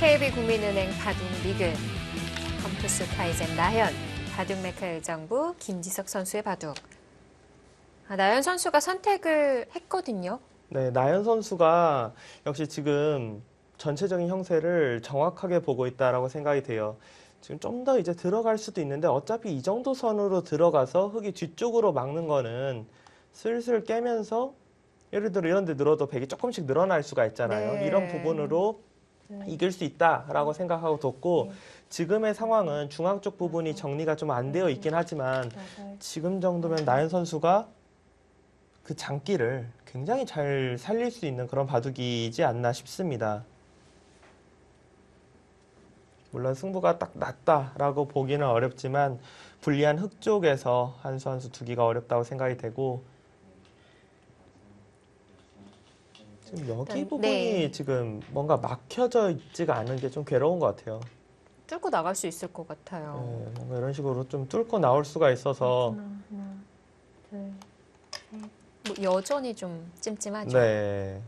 KB국민은행 바둑리그 컴투스 카이젠 나현, 바둑메카 의정부 김지석 선수의 바둑. 나현 선수가 선택을 했거든요. 네, 나연 선수가 역시 지금 전체적인 형세를 정확하게 보고 있다라고 생각이 돼요. 지금 좀 더 이제 들어갈 수도 있는데 어차피 이 정도 선으로 들어가서 흙이 뒤쪽으로 막는 거는 슬슬 깨면서 예를 들어 이런 데 늘어도 백이 조금씩 늘어날 수가 있잖아요. 네. 이런 부분으로 이길 수 있다라고 생각하고 뒀고 지금의 상황은 중앙 쪽 부분이 정리가 좀 안 되어 있긴 하지만 지금 정도면 나연 선수가 그 장기를 굉장히 잘 살릴 수 있는 그런 바둑이지 않나 싶습니다. 물론 승부가 딱 났다라고 보기는 어렵지만 불리한 흙 쪽에서 한 수 한 수 두기가 어렵다고 생각이 되고 지금 여기 부분이 네. 지금 뭔가 막혀져 있지가 않은 게 좀 괴로운 것 같아요. 뚫고 나갈 수 있을 것 같아요. 네, 뭔가 이런 식으로 좀 뚫고 나올 수가 있어서 하나, 둘, 셋. 뭐 여전히 좀 찜찜하죠. 네.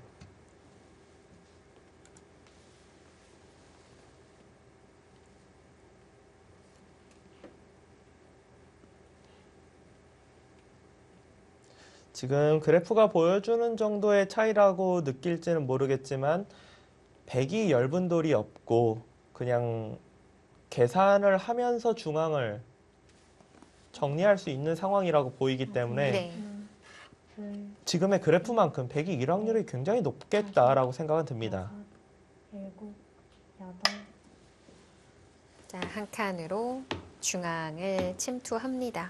지금 그래프가 보여주는 정도의 차이라고 느낄지는 모르겠지만 백이 엷은 돌이 없고 그냥 계산을 하면서 중앙을 정리할 수 있는 상황이라고 보이기 때문에 네. 둘, 지금의 그래프만큼 백이 일 확률이 굉장히 높겠다라고 생각은 듭니다. 여섯, 일곱, 여덟. 자, 한 칸으로 중앙을 침투합니다.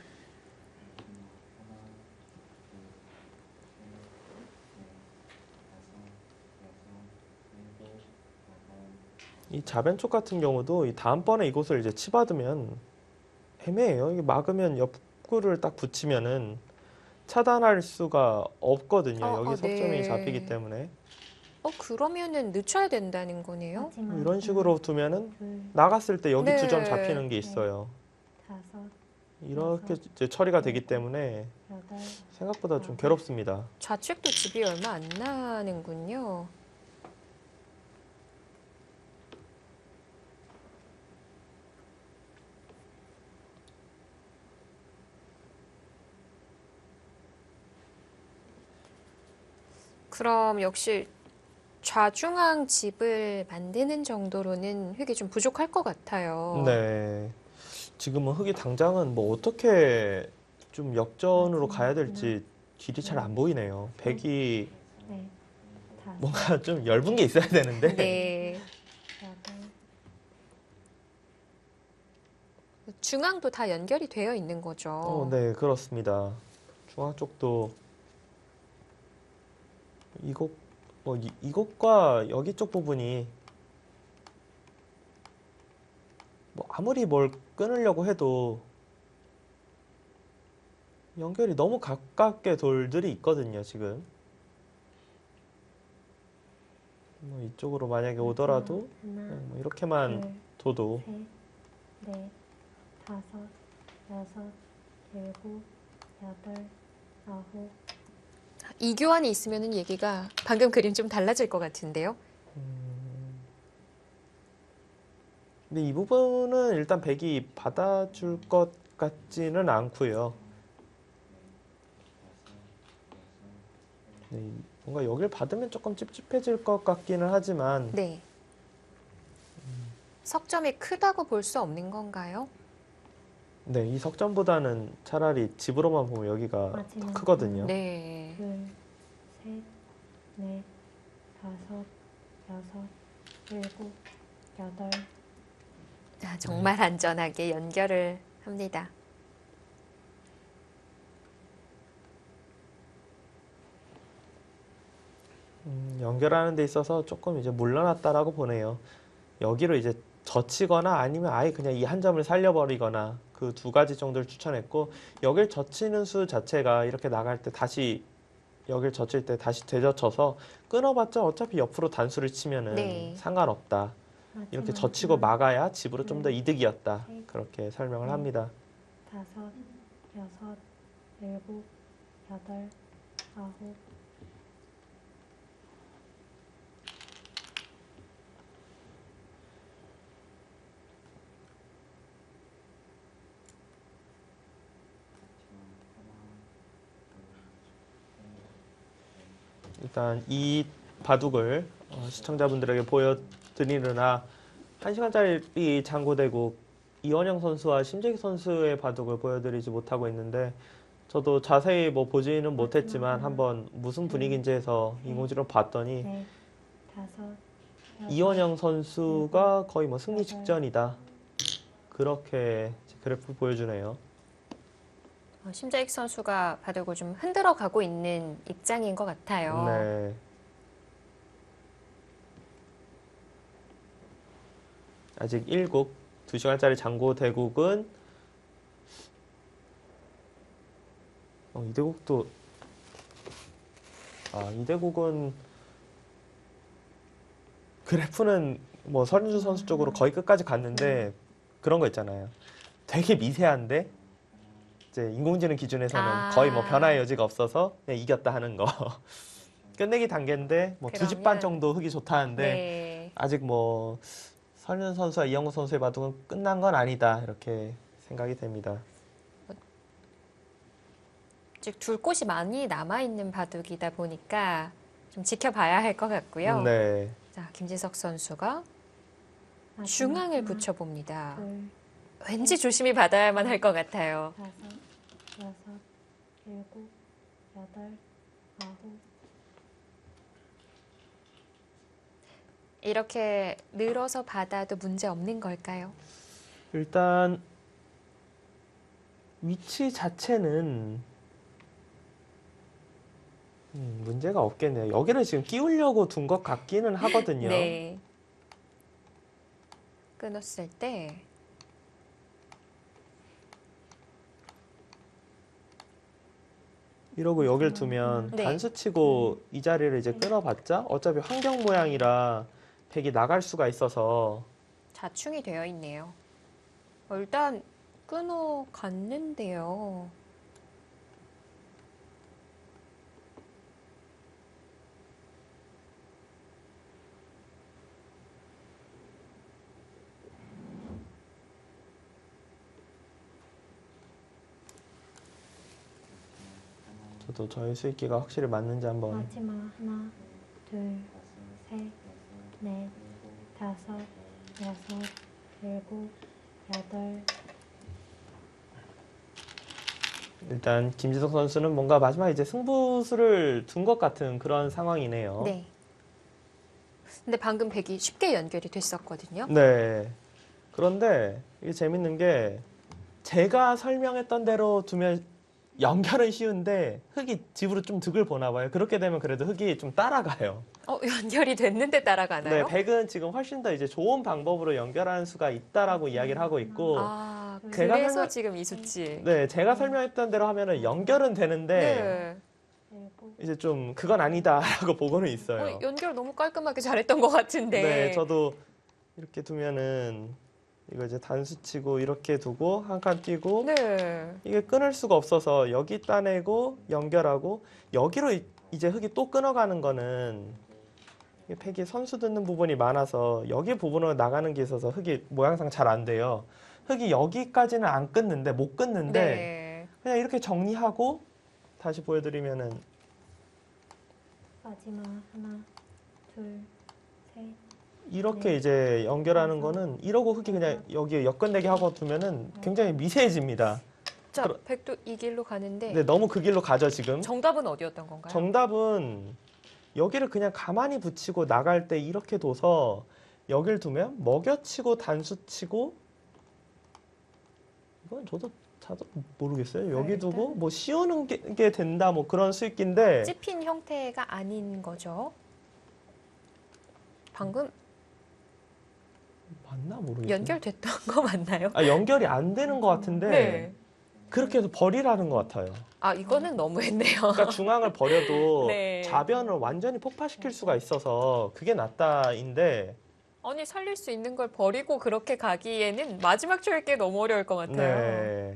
이 좌변쪽 같은 경우도 이 다음번에 이곳을 이제 치받으면 애매해요. 이게 막으면 옆구를 딱 붙이면은 차단할 수가 없거든요. 여기 석점이 네. 잡히기 때문에 그러면은 늦춰야 된다는 거네요. 마지막 이런 식으로 두면은 둘, 나갔을 때 여기 네. 두 점 잡히는 게 있어요. 다섯, 이렇게 이제 처리가 되기 때문에 여덟. 생각보다 좀 괴롭습니다. 좌측도 집이 얼마 안 나는군요. 그럼 역시 좌중앙 집을 만드는 정도로는 흙이 좀 부족할 것 같아요. 네. 지금은 흙이 당장은 뭐 어떻게 좀 역전으로 가야 될지 길이 잘 안 보이네요. 백이 넷, 다섯, 뭔가 좀 엷은 게 있어야 되는데 네. 여덟. 중앙도 다 연결이 되어 있는 거죠. 네, 그렇습니다. 중앙 쪽도 이곳 이곳과 여기 쪽 부분이 뭐 아무리 뭘 끊으려고 해도 연결이 너무 가깝게 돌들이 있거든요, 지금. 뭐 이쪽으로 만약에 오더라도 하나, 뭐 이렇게만 둘, 둬도 셋, 넷, 다섯, 여섯, 일곱, 여덟, 아홉. 이 교환이 있으면은 얘기가 방금 그림 좀 달라질 것 같은데요. 근데 이 부분은 일단 백이 받아줄 것 같지는 않고요. 네, 뭔가 여길 받으면 조금 찝찝해질 것 같기는 하지만 네. 석점이 크다고 볼 수 없는 건가요? 네, 이 석점보다는 차라리 집으로만 보면 여기가 더 마지막 크거든요. 네. 둘, 셋, 넷, 다섯, 여섯, 일곱, 여덟. 정말 안전하게 연결을 합니다. 연결하는 데 있어서 조금 이제 물러났다라고 보네요. 여기로 이제 젖히거나 아니면 아예 그냥 이 한 점을 살려버리거나 그 두 가지 정도를 추천했고 여길 젖히는 수 자체가 이렇게 나갈 때 다시 여길 젖힐 때 다시 되젖혀서 끊어봤자 어차피 옆으로 단수를 치면은 네. 상관없다. 이렇게 마지막 젖히고 하나, 막아야 집으로 좀 더 이득이었다. 그렇게 설명을 합니다. 다섯, 여섯, 일곱, 여덟, 아홉. 일단 이 바둑을 시청자분들에게 보여드리느라 1시간짜리 장고되고 이원영 선수와 심재기 선수의 바둑을 보여드리지 못하고 있는데 저도 자세히 뭐 보지는 못했지만 한번 무슨 분위기인지 해서 인공지능 봤더니 넷, 다섯, 여섯, 이원영 선수가 거의 뭐 승리 직전이다. 그렇게 그래프 보여주네요. 심재익 선수가 바둑을 좀 흔들어 가고 있는 입장인 것 같아요. 네. 아직 1국, 2시간짜리 장고 대국은 이대국도 이대국은 그래프는 뭐 서른주 선수 쪽으로 거의 끝까지 갔는데 그런 거 있잖아요. 되게 미세한데 이제 인공지능 기준에서는 거의 뭐 변화의 여지가 없어서 그냥 이겼다 하는 거. 끝내기 단계인데 뭐 두 집 반 그러면- 정도 흙이 좋다는데 네. 아직 뭐 설윤 선수와 이영호 선수의 바둑은 끝난 건 아니다 이렇게 생각이 됩니다. 즉 둘 곳이 많이 남아있는 바둑이다 보니까 좀 지켜봐야 할 것 같고요. 네. 자, 김지석 선수가 마지막 중앙을 하나, 붙여봅니다. 둘, 왠지 조심히 받아야만 할 것 같아요. 다섯, 여섯, 일곱, 여덟, 아홉. 이렇게 늘어서 받아도 문제 없는 걸까요? 일단 위치 자체는 문제가 없겠네요. 여기를 지금 끼우려고 둔 것 같기는 하거든요. 네. 끊었을 때 이러고 여길 두면 네. 단수치고 이 자리를 이제 끊어봤자 어차피 환경 모양이라 백이 나갈 수가 있어서 자충이 되어 있네요. 일단 끊어갔는데요. 저도 저희 수익기가 확실히 맞는지 한번 마지막 하나, 둘, 셋, 넷, 다섯, 여섯, 일곱, 여덟. 일단 김지석 선수는 뭔가 마지막 이제 승부수를 둔 것 같은 그런 상황이네요. 네. 근데 방금 백이 쉽게 연결이 됐었거든요. 네. 그런데 이게 재밌는 게 제가 설명했던 대로 두면 연결은 쉬운데 흙이 집으로 좀 득을 보나 봐요. 그렇게 되면 그래도 흙이 좀 따라가요. 연결이 됐는데 따라가나요? 네, 백은 지금 훨씬 더 이제 좋은 방법으로 연결하는 수가 있다라고 이야기를 하고 있고, 제가 그래서 설명- 지금 이 수치. 네, 제가 설명했던 대로 하면은 연결은 되는데 네. 일곱, 이제 좀 그건 아니다라고 보고는 있어요. 연결 너무 깔끔하게 잘했던 것 같은데. 네, 저도 이렇게 두면은 이거 이제 단수치고 이렇게 두고 한 칸 띄고 네. 이게 끊을 수가 없어서 여기 따내고 연결하고 여기로 이제 흙이 또 끊어가는 거는 이게 팩이 선수 듣는 부분이 많아서 여기 부분으로 나가는 게 있어서 흙이 모양상 잘 안 돼요. 흙이 여기까지는 안 끊는데 못 끊는데 네. 그냥 이렇게 정리하고 다시 보여드리면은 마지막 하나, 둘, 셋, 이렇게 네. 이제 연결하는 거는 이러고 흙이 그냥 여기에 엮어내기 하고 두면은 굉장히 미세해집니다. 자, 그러- 백도 이 길로 가는데 네, 너무 그 길로 가죠 지금. 정답은 어디였던 건가요? 정답은 여기를 그냥 가만히 붙이고 나갈 때 이렇게 둬서 여길 두면 먹여치고 단수치고 이건 저도 모르겠어요. 여기 일단- 두고 뭐 씌우는 게 된다 뭐 그런 수익인데 찝힌 형태가 아닌 거죠. 방금 맞나 모르겠어요. 연결됐던 거 맞나요? 연결이 안 되는 것 같은데 네. 그렇게 해서 버리라는 것 같아요. 이거는 너무했네요. 그러니까 중앙을 버려도 네. 좌변을 완전히 폭파시킬 수가 있어서 그게 낫다인데 아니, 살릴 수 있는 걸 버리고 그렇게 가기에는 마지막 초일 게 너무 어려울 것 같아요. 네.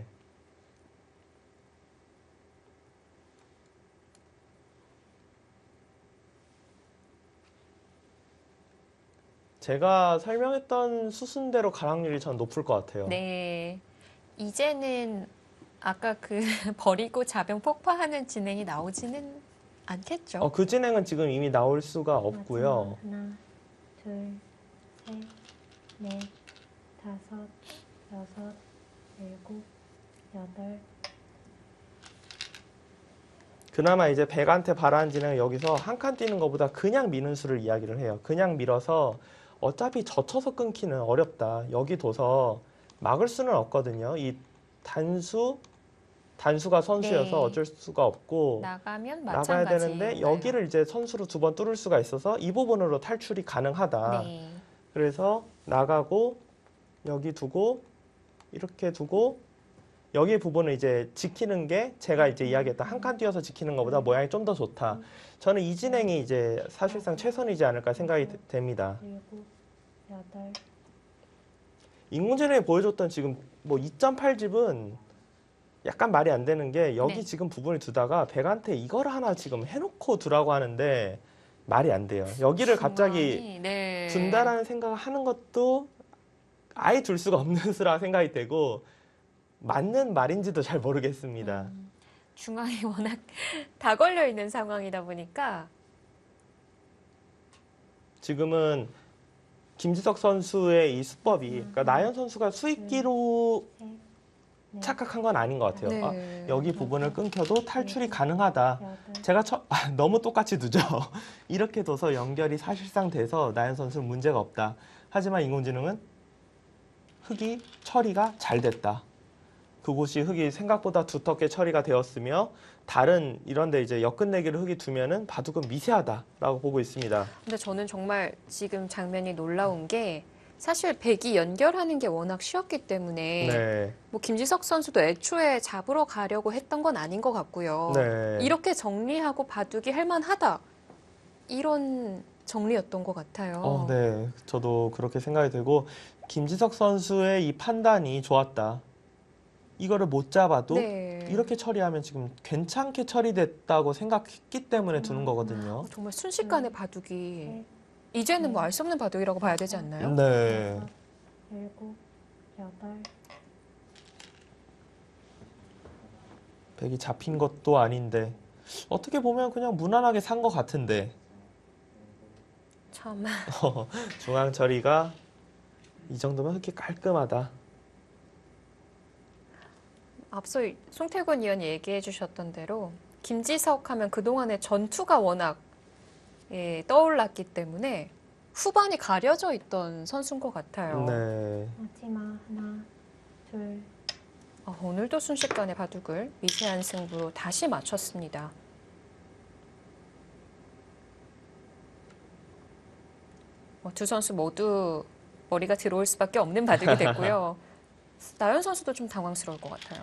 제가 설명했던 수순대로 가락률이 전 높을 것 같아요. 네. 이제는 아까 그 버리고 자병 폭파하는 진행이 나오지는 않겠죠. 그 진행은 지금 이미 나올 수가 없고요. 마지막 하나, 둘, 셋, 넷, 다섯, 여섯, 일곱, 여덟. 그나마 이제 백한테 바라는 진행은 여기서 한 칸 뛰는 것보다 그냥 미는 수를 이야기를 해요. 그냥 밀어서 어차피 젖혀서 끊기는 어렵다. 여기 둬서 막을 수는 없거든요. 이 단수가 선수여서 네. 어쩔 수가 없고 나가면 나가야 마찬가지예요. 되는데 여기를 이제 선수로 2번 뚫을 수가 있어서 이 부분으로 탈출이 가능하다. 네. 그래서 나가고 여기 두고 이렇게 두고 여기 부분을 이제 지키는 게 제가 이제 이야기했던 한 칸 뛰어서 지키는 것보다 모양이 좀 더 좋다. 저는 이 진행이 이제 사실상 최선이지 않을까 생각이 됩니다. 일곱, 여덟. 인공지능이 보여줬던 지금 뭐 2.8집은 약간 말이 안 되는 게 여기 네. 지금 부분을 두다가 백한테 이걸 하나 지금 해놓고 두라고 하는데 말이 안 돼요. 여기를 갑자기 중앙이, 네. 둔다라는 생각을 하는 것도 아예 둘 수가 없는 수라 생각이 되고 맞는 말인지도 잘 모르겠습니다. 중앙이 워낙 다 걸려 있는 상황이다 보니까 지금은 김지석 선수의 이 수법이 그러니까 나연 선수가 수익기로 셋, 넷, 착각한 건 아닌 것 같아요. 네. 여기 부분을 끊겨도 탈출이 가능하다. 여덟. 제가 너무 똑같이 두죠. 이렇게 둬서 연결이 사실상 돼서 나연 선수는 문제가 없다. 하지만 인공지능은 흙이 처리가 잘 됐다. 그곳이 흙이 생각보다 두텁게 처리가 되었으며 다른 이런데 이제 엮은내기를 흙이 두면은 바둑은 미세하다라고 보고 있습니다. 근데 저는 정말 지금 장면이 놀라운 게 사실 백이 연결하는 게 워낙 쉬웠기 때문에 네, 뭐 김지석 선수도 애초에 잡으러 가려고 했던 건 아닌 것 같고요. 네. 이렇게 정리하고 바둑이 할만하다. 이런 정리였던 것 같아요. 네, 저도 그렇게 생각이 되고 김지석 선수의 이 판단이 좋았다. 이거를 못 잡아도 네. 이렇게 처리하면 지금 괜찮게 처리됐다고 생각했기 때문에 두는 거거든요. 정말 순식간에 바둑이 셋, 이제는 뭐 알 수 없는 바둑이라고 봐야 되지 않나요? 네. 여섯, 일곱, 여덟. 백이 잡힌 것도 아닌데 어떻게 보면 그냥 무난하게 산 것 같은데 참. 중앙 처리가 이 정도면 그렇게 깔끔하다. 앞서 송태곤 의원이 얘기해 주셨던 대로 김지석 하면 그동안의 전투가 워낙 떠올랐기 때문에 후반이 가려져 있던 선수인 것 같아요. 네. 마지막 하나, 둘, 오늘도 순식간에 바둑을 미세한 승부로 다시 맞췄습니다. 두 선수 모두 머리가 들어올 수밖에 없는 바둑이 됐고요. 나연 선수도 좀 당황스러울 것 같아요.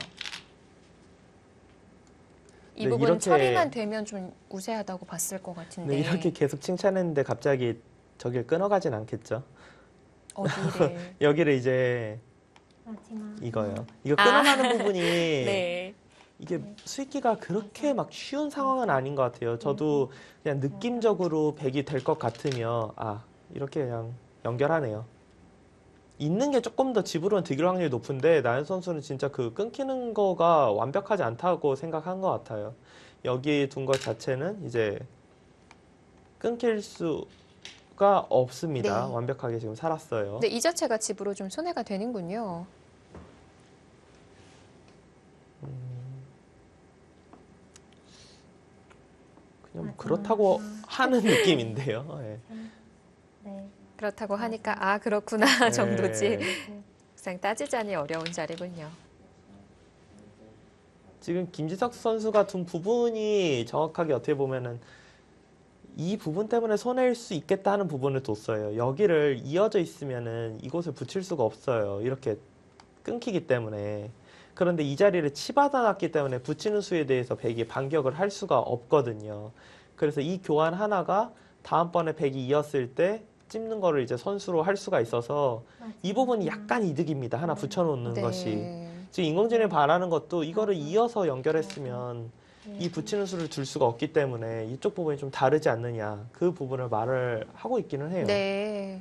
이 네, 부분 이렇게- 처리만 되면 좀 우세하다고 봤을 것 같은데 네, 이렇게 계속 칭찬했는데 갑자기 저길 끊어가진 않겠죠. 어디를 여기를 이제 마지막 이거요. 이거 끊어가는 부분이 네. 이게 수익기가 그렇게 막 쉬운 상황은 아닌 것 같아요. 저도 그냥 느낌적으로 100이 될 것 같으면 이렇게 그냥 연결하네요. 있는 게 조금 더 집으로는 득일 확률이 높은데 나연 선수는 진짜 그 끊기는 거가 완벽하지 않다고 생각한 것 같아요. 여기 둔 것 자체는 이제 끊길 수가 없습니다. 네. 완벽하게 지금 살았어요. 근데 이 자체가 집으로 좀 손해가 되는군요. 그냥 뭐 그렇다고 하는 느낌인데요. 예. 네, 그렇다고 하니까 그렇구나 정도지. 네. 일곱, 막상 따지자니 어려운 자리군요. 지금 김지석 선수가 둔 부분이 정확하게 어떻게 보면은 이 부분 때문에 손해일 수 있겠다 하는 부분을 뒀어요. 여기를 이어져 있으면은 이곳을 붙일 수가 없어요. 이렇게 끊기기 때문에. 그런데 이 자리를 치받아놨기 때문에 붙이는 수에 대해서 백이 반격을 할 수가 없거든요. 그래서 이 교환 하나가 다음번에 백이 이었을 때 찝는 거를 이제 선수로 할 수가 있어서 이 부분이 약간 이득입니다. 하나 붙여놓는 것이. 지금 인공지능이 바라는 것도 이거를 이어서 연결했으면 이 붙이는 수를 둘 수가 없기 때문에 이쪽 부분이 좀 다르지 않느냐. 그 부분을 말을 하고 있기는 해요. 네.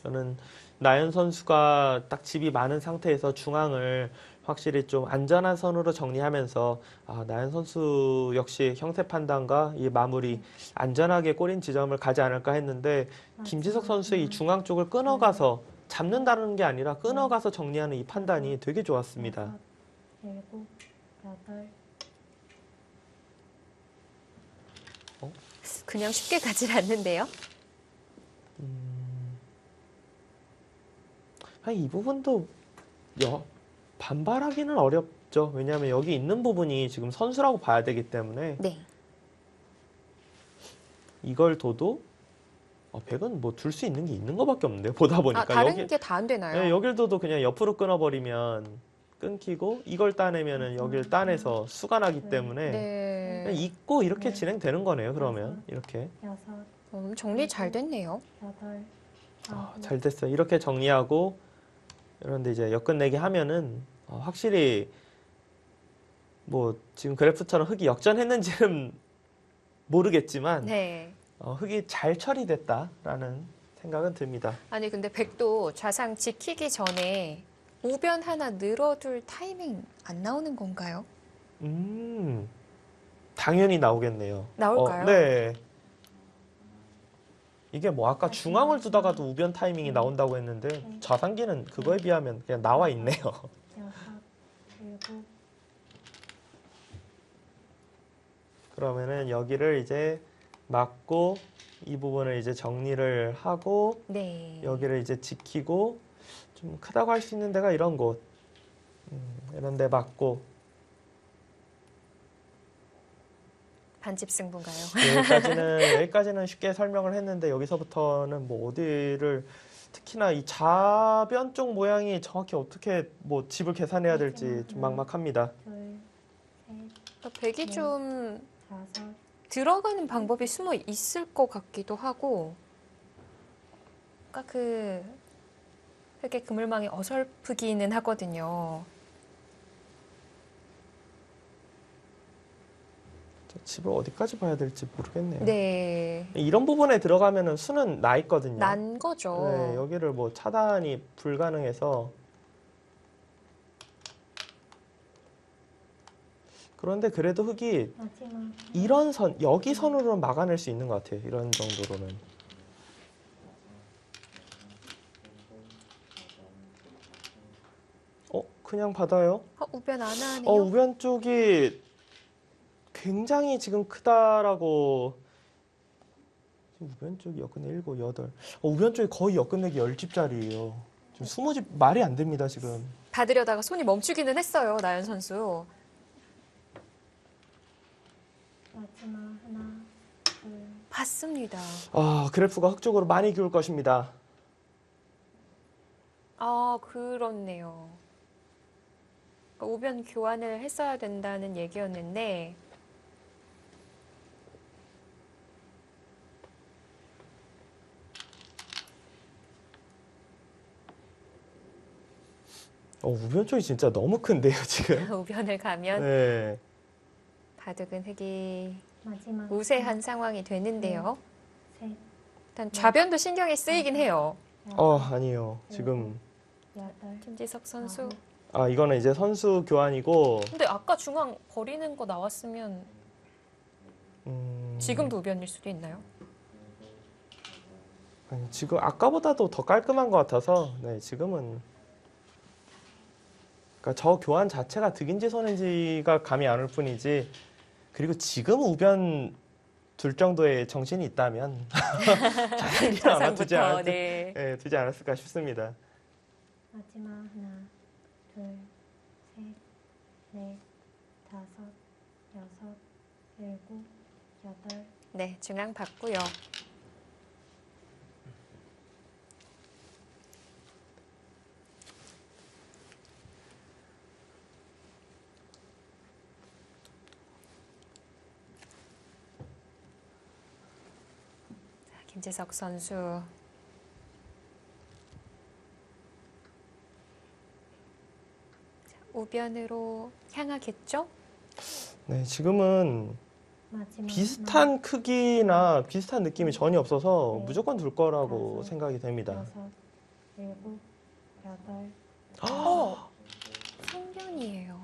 저는 나연 선수가 딱 집이 많은 상태에서 중앙을 확실히 좀 안전한 선으로 정리하면서 나연 선수 역시 형태 판단과 이 마무리 안전하게 골인 지점을 가지 않을까 했는데 김지석 선수의 이 중앙 쪽을 끊어가서 잡는다는 게 아니라 끊어가서 정리하는 이 판단이 되게 좋았습니다. 6, 7, 8. 그냥 쉽게 가질 않는데요. 이 부분도 반발하기는 어렵죠. 왜냐하면 여기 있는 부분이 지금 선수라고 봐야 되기 때문에 네. 이걸 둬도 100은 뭐 둘 수 있는 게 있는 것밖에 없는데요. 보다 보니까 다른 게 다 안 되나요? 네, 여길 둬도 그냥 옆으로 끊어버리면 끊기고 이걸 따내면은 여길 따내서 수가 나기 때문에 네. 그냥 잊고 이렇게 진행되는 거네요. 그러면 이렇게 6, 정리 잘 됐네요. 8, 9. 잘 됐어요. 이렇게 정리하고 그런데 이제 역끝내기 하면은 확실히 뭐 지금 그래프처럼 흙이 역전했는지는 모르겠지만 네. 흙이 잘 처리됐다라는 생각은 듭니다. 아니 근데 백도 좌상 지키기 전에 우변 하나 늘어둘 타이밍 안 나오는 건가요? 당연히 나오겠네요. 나올까요? 네. 이게 뭐 아까 중앙을 두다가도 우변 타이밍이 나온다고 했는데 좌상기는 그거에 비하면 그냥 나와 있네요. 6, 7. 그러면은 여기를 이제 막고 이 부분을 이제 정리를 하고 네. 여기를 이제 지키고 좀 크다고 할 수 있는 데가 이런 곳 이런 데 막고 반집 승부인가요? 여기까지는 쉽게 설명을 했는데 여기서부터는 뭐 어디를 특히나 이 좌변 쪽 모양이 정확히 어떻게 뭐 집을 계산해야 될지 좀 막막합니다. 2, 3, 백이 좀 4. 들어가는 방법이 숨어 있을 것 같기도 하고, 그러니까 그 흙의 그물망이 어설프기는 하거든요. 집을 어디까지 봐야 될지 모르겠네요. 네, 이런 부분에 들어가면은 수는 나 있거든요. 난 거죠. 네, 여기를 뭐 차단이 불가능해서 그런데 그래도 흙이 마지막. 이런 선, 여기 선으로는 막아낼 수 있는 것 같아요. 이런 정도로는. 그냥 받아요. 우변 안 하네요. 우변 쪽이 굉장히 지금 크다라고. 우변 쪽이 역끝내 7, 8. 우변 쪽이 거의 역끝내기 10집짜리예요. 지금 20집 말이 안 됩니다, 지금. 받으려다가 손이 멈추기는 했어요, 나연 선수. 마지막 하나, 둘. 봤습니다. 그래프가 흙 쪽으로 많이 기울 것입니다. 그렇네요. 그러니까 우변 교환을 했어야 된다는 얘기였는데, 우변 쪽이 진짜 너무 큰데요, 지금. 우변을 가면 네. 바둑은 흙이 마지막. 우세한 상황이 되는데요. 셋, 일단 좌변도 신경이 쓰이긴 해요. 아니요. 지금. 8. 김지석 선수. 이거는 이제 선수 교환이고. 근데 아까 중앙 버리는 거 나왔으면 지금도 우변일 수도 있나요? 아니, 지금 아까보다도 더 깔끔한 것 같아서, 네, 지금은. 그러니까 저 교환 자체가 득인지 손인지가 감이 안 올 뿐이지. 그리고 지금 우변 둘 정도의 정신이 있다면 자상기를 아마 자상부터, 네. 두지 않았을까 싶습니다. 마지막 하나, 둘, 셋, 넷, 다섯, 여섯, 일곱, 여덟. 네, 중앙 받고요. 김지석 선수. 우변으로 향하겠죠? 네, 지금은 마지막 비슷한 크기나 비슷한 느낌이 전혀 없어서 네. 무조건 둘 거라고 다섯, 생각이 됩니다. 여섯, 일곱, 여덟, 승변이에요.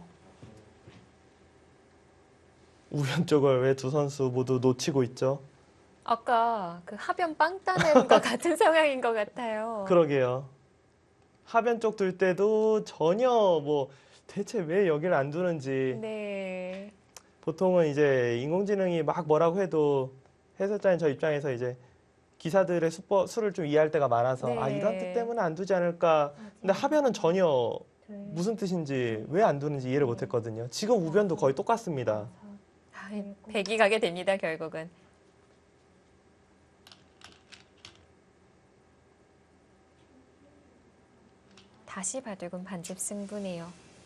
우변 쪽을 왜 두 선수 모두 놓치고 있죠? 아까 그 하변 빵 따는 것 같은 상황인 것 같아요. 그러게요. 하변 쪽 둘 때도 전혀 뭐 대체 왜 여기를 안 두는지 네. 보통은 이제 인공지능이 막 뭐라고 해도 해설자인 저 입장에서 이제 기사들의 수를 좀 이해할 때가 많아서 네. 아 이런 뜻 때문에 안 두지 않을까. 근데 마지막 하변은 전혀 둘, 무슨 뜻인지 왜 안 두는지 이해를 못했거든요. 지금 우변도 거의 똑같습니다. 다섯, 아, 백이 가게 됩니다, 결국은. 다시 바둑은 반집 승부네요.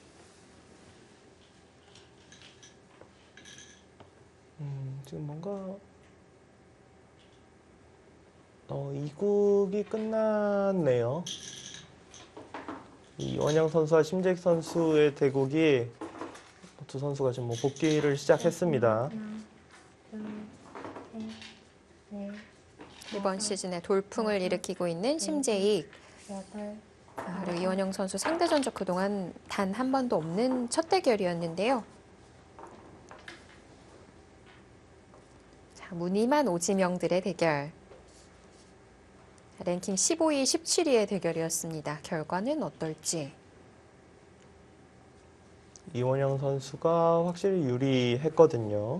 지금 뭔가 이국이 끝났네요. 이원영 선수와 심재익 선수의 대국이 두 선수가 지금 뭐 복귀를 시작했습니다. 하나, 둘, 셋, 넷, 이번 시즌에 돌풍을 일으키고 있는 심재익. 여덟, 그리고 이원영 선수 상대 전적 그동안 단 한 번도 없는 첫 대결이었는데요. 자, 무늬만 오지명들의 대결. 랭킹 15위, 17위의 대결이었습니다. 결과는 어떨지. 이원영 선수가 확실히 유리했거든요.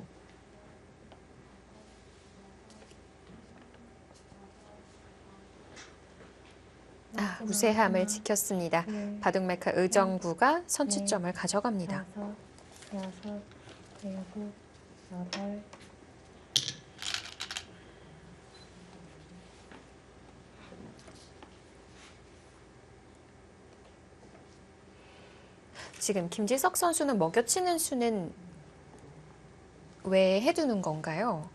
마지막 우세함을 하나, 지켰습니다. 둘, 바둑메카 의정부가 선취점을 가져갑니다. 다섯, 여섯, 일곱, 여덟, 지금 김지석 선수는 먹여치는 수는 왜 해두는 건가요?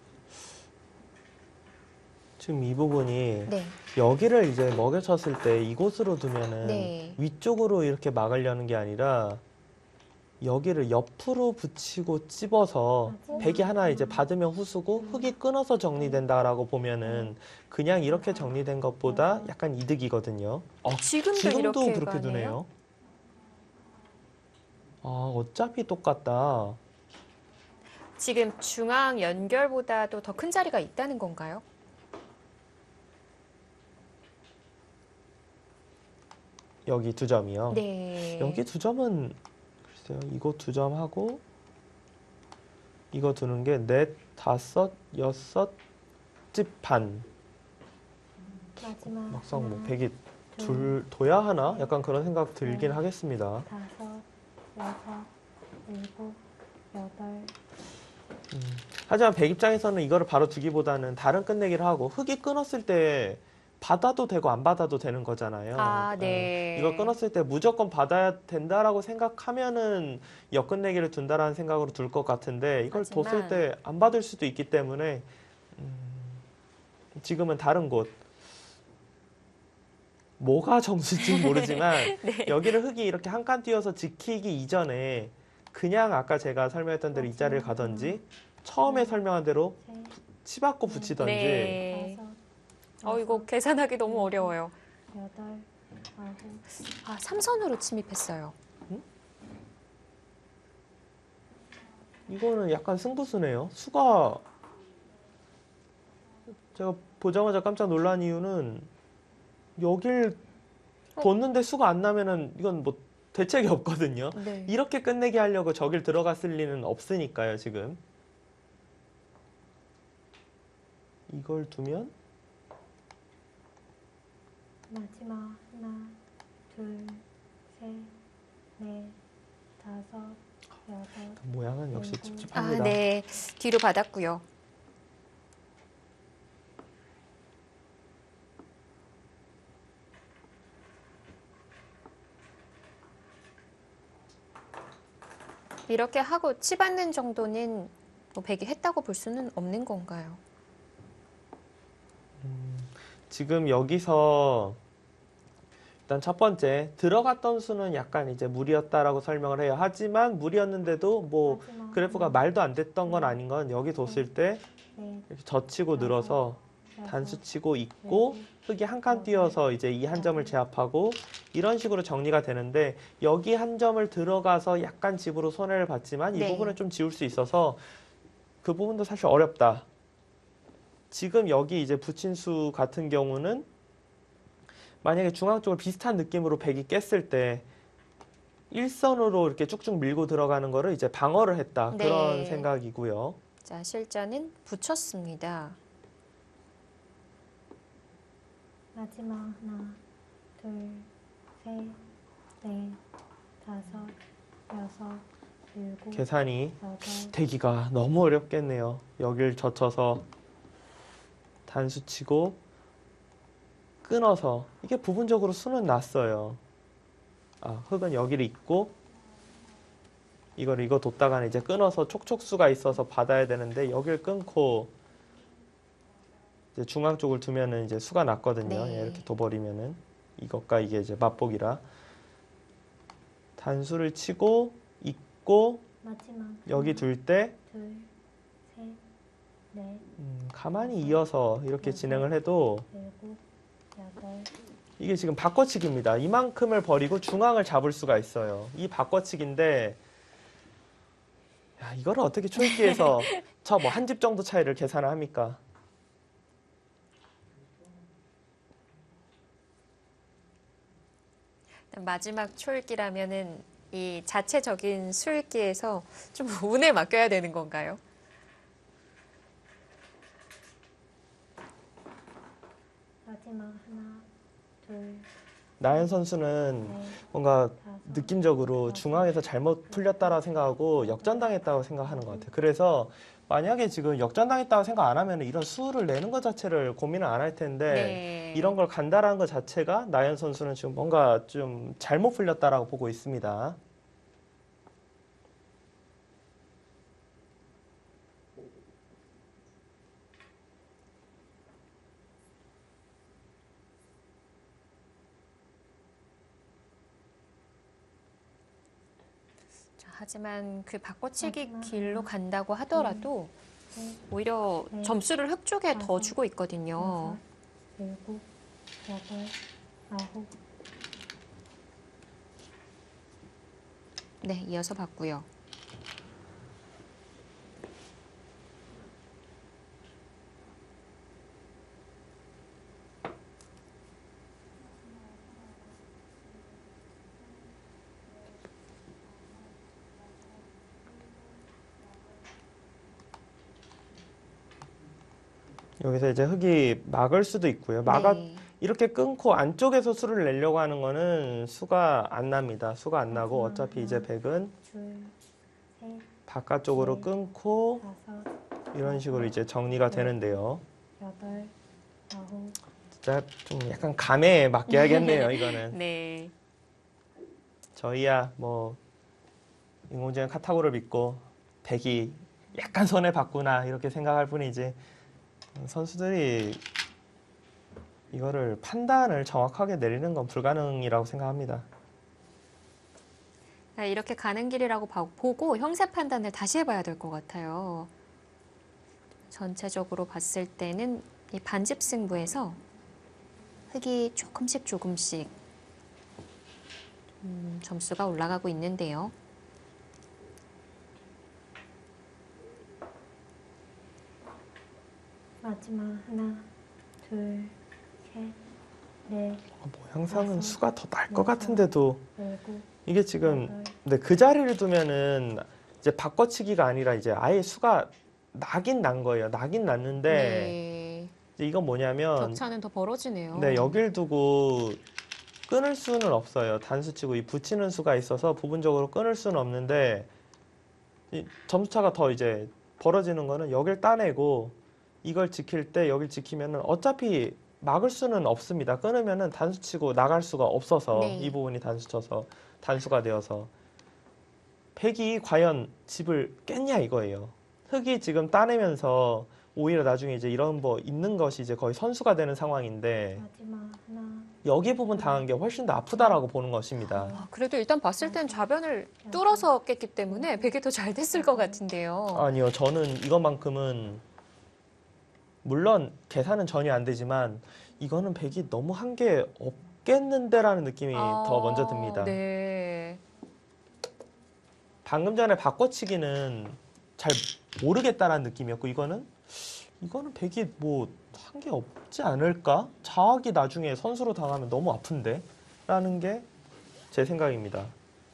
지금 이 부분이 네. 여기를 이제 먹여쳤을 때 이곳으로 두면은 네. 위쪽으로 이렇게 막으려는 게 아니라 여기를 옆으로 붙이고 찝어서 백이 하나 이제 받으면 후수고 흙이 끊어서 정리된다라고 보면은 그냥 이렇게 정리된 것보다 약간 이득이거든요. 지금도 이렇게 그렇게 가네요? 두네요. 아, 어차피 똑같다. 지금 중앙 연결보다도 더 큰 자리가 있다는 건가요? 여기 두 점이요. 네. 여기 두 점은 글쎄요. 이거 두 점 하고 이거 두는 게 넷, 다섯, 여섯 집 반. 마지막 막상 뭐 하나, 백이 둘, 둬야 하나? 약간 그런 생각 들긴 하겠습니다. 다섯, 여섯, 일곱, 여덟, 하지만 백 입장에서는 이거를 바로 두기보다는 다른 끝내기를 하고 흙이 끊었을 때 받아도 되고 안 받아도 되는 거잖아요. 아, 네. 이거 끊었을 때 무조건 받아야 된다라고 생각하면은 역끝내기를 둔다라는 생각으로 둘 것 같은데 이걸 하지만- 뒀을 때 안 받을 수도 있기 때문에 지금은 다른 곳 뭐가 점수인지 모르지만 네. 여기를 흙이 이렇게 한 칸 띄어서 지키기 이전에 그냥 아까 제가 설명했던 대로 이 자리를 가든지 처음에 설명한 대로 셋, 치받고 붙이던지 네. 다섯, 이거 여섯, 계산하기 너무 어려워요. 여덟, 아홉, 삼선으로 침입했어요. 이거는 약간 승부수네요. 수가 제가 보자마자 깜짝 놀란 이유는 여길 뒀는데 수가 안 나면은 이건 뭐 대책이 없거든요. 네. 이렇게 끝내기 하려고 저길 들어갔을 리는 없으니까요, 지금. 이걸 두면 마지막 하나, 둘, 셋, 넷, 다섯, 여섯, 모양은 역시 아이고. 찝찝합니다. 네. 뒤로 받았고요. 이렇게 하고 치받는 정도는 뭐 백이 했다고 볼 수는 없는 건가요? 지금 여기서 일단 첫 번째 들어갔던 수는 약간 이제 무리였다라고 설명을 해요. 하지만 무리였는데도 뭐 마지막 그래프가 하나, 말도 안 됐던 건 아닌 건 여기 뒀을 때 넷, 이렇게 젖히고 늘어서 단수 치고 있고 흙이 한 칸 띄어서 이제 이 한 점을 제압하고 이런 식으로 정리가 되는데 여기 한 점을 들어가서 약간 집으로 손해를 봤지만 이 네. 부분을 좀 지울 수 있어서 그 부분도 사실 어렵다. 지금 여기 이제 붙인 수 같은 경우는 만약에 중앙 쪽을 비슷한 느낌으로 백이 깼을 때 일선으로 이렇게 쭉쭉 밀고 들어가는 거를 이제 방어를 했다. 네. 그런 생각이고요. 자, 실자는 붙였습니다. 마지막 하나, 둘, 셋, 넷, 다섯, 여섯, 일곱, 계산이 여덟, 되기가 너무 어렵겠네요. 여길 젖혀서 단수 치고 끊어서 이게 부분적으로 수는 났어요. 흙은 여기를 있고 이거 뒀다가는 이제 끊어서 촉촉수가 있어서 받아야 되는데 여길 끊고 이제 중앙 쪽을 두면은 이제 수가 났거든요. 네. 이렇게 둬버리면은 이것과 이게 이제 맞복이라 단수를 치고 있고 마지막 여기 하나, 둘 때 둘, 셋, 넷, 가만히 이어서 이렇게 진행을 해도 일곱, 여덟, 이게 지금 바꿔치기입니다. 이만큼을 버리고 중앙을 잡을 수가 있어요. 이 바꿔치기인데 야, 이거를 어떻게 초읽기에서 저 뭐 한 집 정도 차이를 계산을 합니까? 마지막 초읽기라면은 이 자체적인 수읽기에서 좀 운에 맡겨야 되는 건가요? 마지막 하나, 둘, 나연 선수는 넷, 뭔가 다섯, 느낌적으로 중앙에서 잘못 풀렸다라 생각하고 역전당했다고 생각하는 것 같아요. 그래서 만약에 지금 역전당했다고 생각 안 하면 이런 수를 내는 것 자체를 고민을 안 할 텐데 네. 이런 걸 간다라는 것 자체가 나연 선수는 지금 뭔가 좀 잘못 풀렸다라고 보고 있습니다. 자, 하지만 그 바꿔치기 마지막 길로 하나, 간다고 하더라도 셋, 오히려 네. 점수를 흙 쪽에 더 다섯, 주고 있거든요. 여섯, 일곱, 여덟, 아홉, 네, 이어서 봤고요. 여기서 이제 흙이 막을 수도 있고요. 네. 이렇게 끊고 안쪽에서 수를 내려고 하는 거는 수가 안 납니다. 수가 안 나고 어차피 이제 백은 둘, 셋, 바깥쪽으로 네. 끊고 다섯, 이런 식으로 이제 정리가 되는데요. 여덟, 아홉, 진짜 좀 약간 감에 맡겨야겠네요, 이거는. 네. 저희야 뭐 인공지능 카타고를 믿고 백이 약간 손해 봤구나 이렇게 생각할 뿐이지 선수들이 이거를 판단을 정확하게 내리는 건 불가능이라고 생각합니다. 자, 이렇게 가는 길이라고 보고 형세 판단을 다시 해봐야 될 것 같아요. 전체적으로 봤을 때는 이 반집 승부에서 흙이 조금씩 점수가 올라가고 있는데요. 마지막 하나, 둘, 셋, 넷, 모양상은 수가 더 날 것 여섯, 같은데도 일곱, 이게 지금 여덟, 근데 그 자리를 두면은 이제 바꿔치기가 아니라 이제 아예 수가 나긴 난 거예요. 나긴 났는데 네. 이제 이건 뭐냐면 격차는 더 벌어지네요. 네, 여길 두고 끊을 수는 없어요. 단수치고 이 붙이는 수가 있어서 부분적으로 끊을 수는 없는데 이 점수차가 더 이제 벌어지는 거는 여길 따내고 이걸 지킬 때 여길 지키면은 어차피 막을 수는 없습니다. 끊으면은 단수치고 나갈 수가 없어서 네. 이 부분이 단수쳐서 단수가 되어서 백이 과연 집을 깼냐 이거예요. 흙이 지금 따내면서 오히려 나중에 이제 이런 뭐 있는 것이 이제 거의 선수가 되는 상황인데 마지막 하나, 여기 부분 당한 게 훨씬 더 아프다라고 보는 것입니다. 아, 그래도 일단 봤을 땐 좌변을 뚫어서 깼기 때문에 백이 더 잘 됐을 것 같은데요. 아니요, 저는 이것만큼은 물론 계산은 전혀 안 되지만 이거는 백이 너무 한 게 없겠는데라는 느낌이 더 먼저 듭니다. 네. 방금 전에 바꿔치기는 잘 모르겠다라는 느낌이었고 이거는 백이 뭐 한 게 없지 않을까? 자학이 나중에 선수로 당하면 너무 아픈데? 라는 게 제 생각입니다.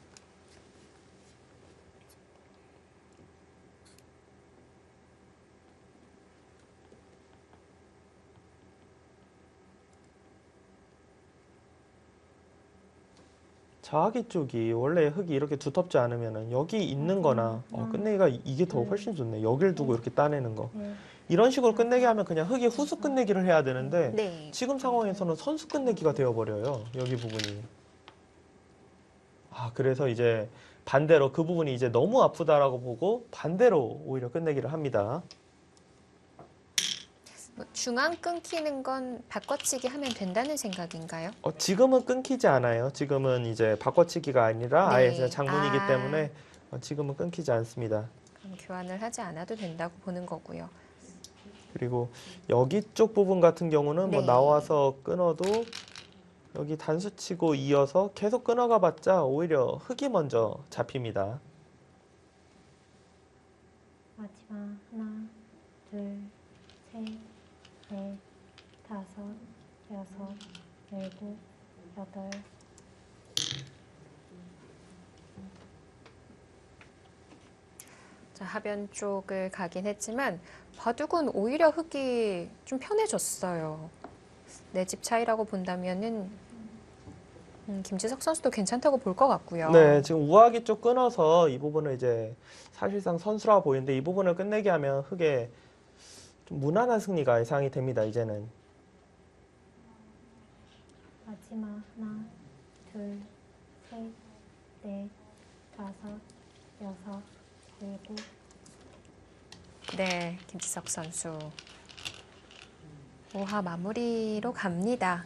자아기 쪽이 원래 흙이 이렇게 두텁지 않으면은 여기 있는 거나 끝내기가 이게 더 훨씬 좋네. 여길 두고 이렇게 따내는 거. 네. 이런 식으로 끝내기 하면 그냥 흙이 후수 끝내기를 해야 되는데 네. 지금 상황에서는 선수 끝내기가 되어버려요. 여기 부분이. 그래서 이제 반대로 그 부분이 이제 너무 아프다라고 보고 반대로 오히려 끝내기를 합니다. 뭐 중앙 끊기는 건 바꿔치기 하면 된다는 생각인가요? 지금은 끊기지 않아요. 지금은 이제 바꿔치기가 아니라 네. 아예 그냥 장문이기 아. 때문에 지금은 끊기지 않습니다. 그럼 교환을 하지 않아도 된다고 보는 거고요. 그리고 여기 쪽 부분 같은 경우는 뭐 네. 나와서 끊어도 여기 단수 치고 이어서 계속 끊어가 봤자 오히려 흙이 먼저 잡힙니다. 마지막 하나, 둘, 셋, 넷, 다섯, 여섯, 일곱, 여덟. 자, 하변 쪽을 가긴 했지만 바둑은 오히려 흙이 좀 편해졌어요. 내 집 차이라고 본다면은 김지석 선수도 괜찮다고 볼 것 같고요. 네, 지금 우아기 쪽 끊어서 이 부분을 이제 사실상 선수라 보이는데 이 부분을 끝내게 하면 흙에 좀 무난한 승리가 예상이 됩니다. 이제는. 마지막 하나, 둘, 셋, 넷, 다섯, 여섯, 일곱. 네, 김지석 선수 5화 마무리로 갑니다.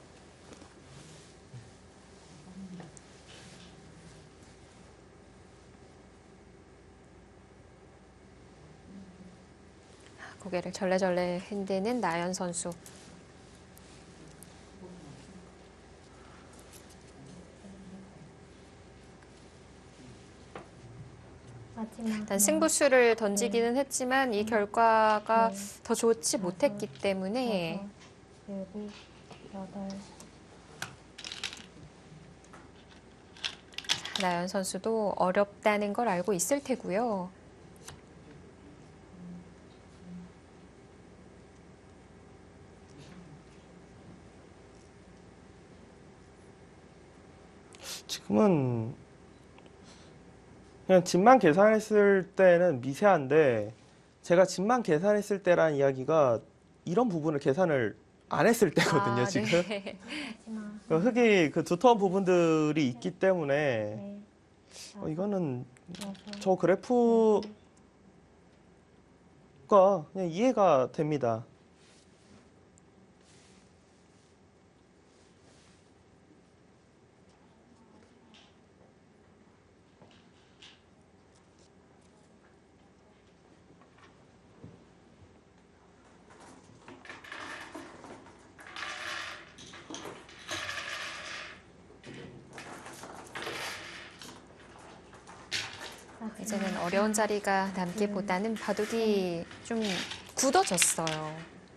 고개를 절레절레 흔드는 나연 선수. 마지막 일단 하나, 승부수를 던지기는 했지만 이 결과가 넷, 더 좋지 못했기 때문에 여섯, 일곱, 여덟. 나연 선수도 어렵다는 걸 알고 있을 테고요. 지금은 그냥 집만 계산했을 때는 미세한데 제가 집만 계산했을 때란 이야기가 이런 부분을 계산을 안 했을 때거든요, 지금. 네. 마지막 그 흙이 그 두터운 부분들이 있기 때문에 넷, 다섯, 이거는 여섯, 저 그래프가 그냥 이해가 됩니다. 마지막 이제는 어려운 자리가 남기보다는 바둑이 좀 굳어졌어요.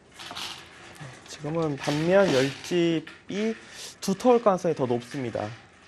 지금은 반면 열집이 두터울 가능성이 더 높습니다.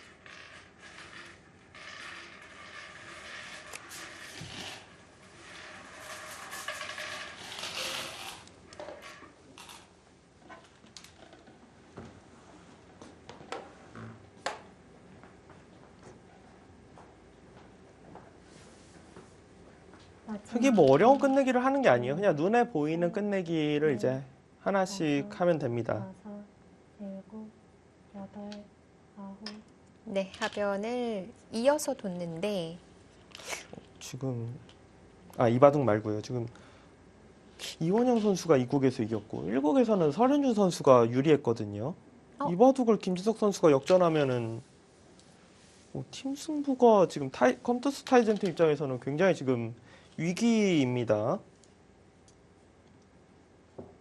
흙이 뭐 어려운 끝내기를 하는 게 아니에요. 그냥 눈에 보이는 끝내기를 이제 하나씩 하면 됩니다. 여섯, 일곱, 여덟, 아홉. 네, 하변을 이어서 뒀는데 지금 이바둑 말고요. 지금 이원영 선수가 2국에서 이겼고 1국에서는 설현준 선수가 유리했거든요. 이바둑을 김지석 선수가 역전하면은 팀 승부가 지금 컴투스 타이젠트 입장에서는 굉장히 지금 위기입니다.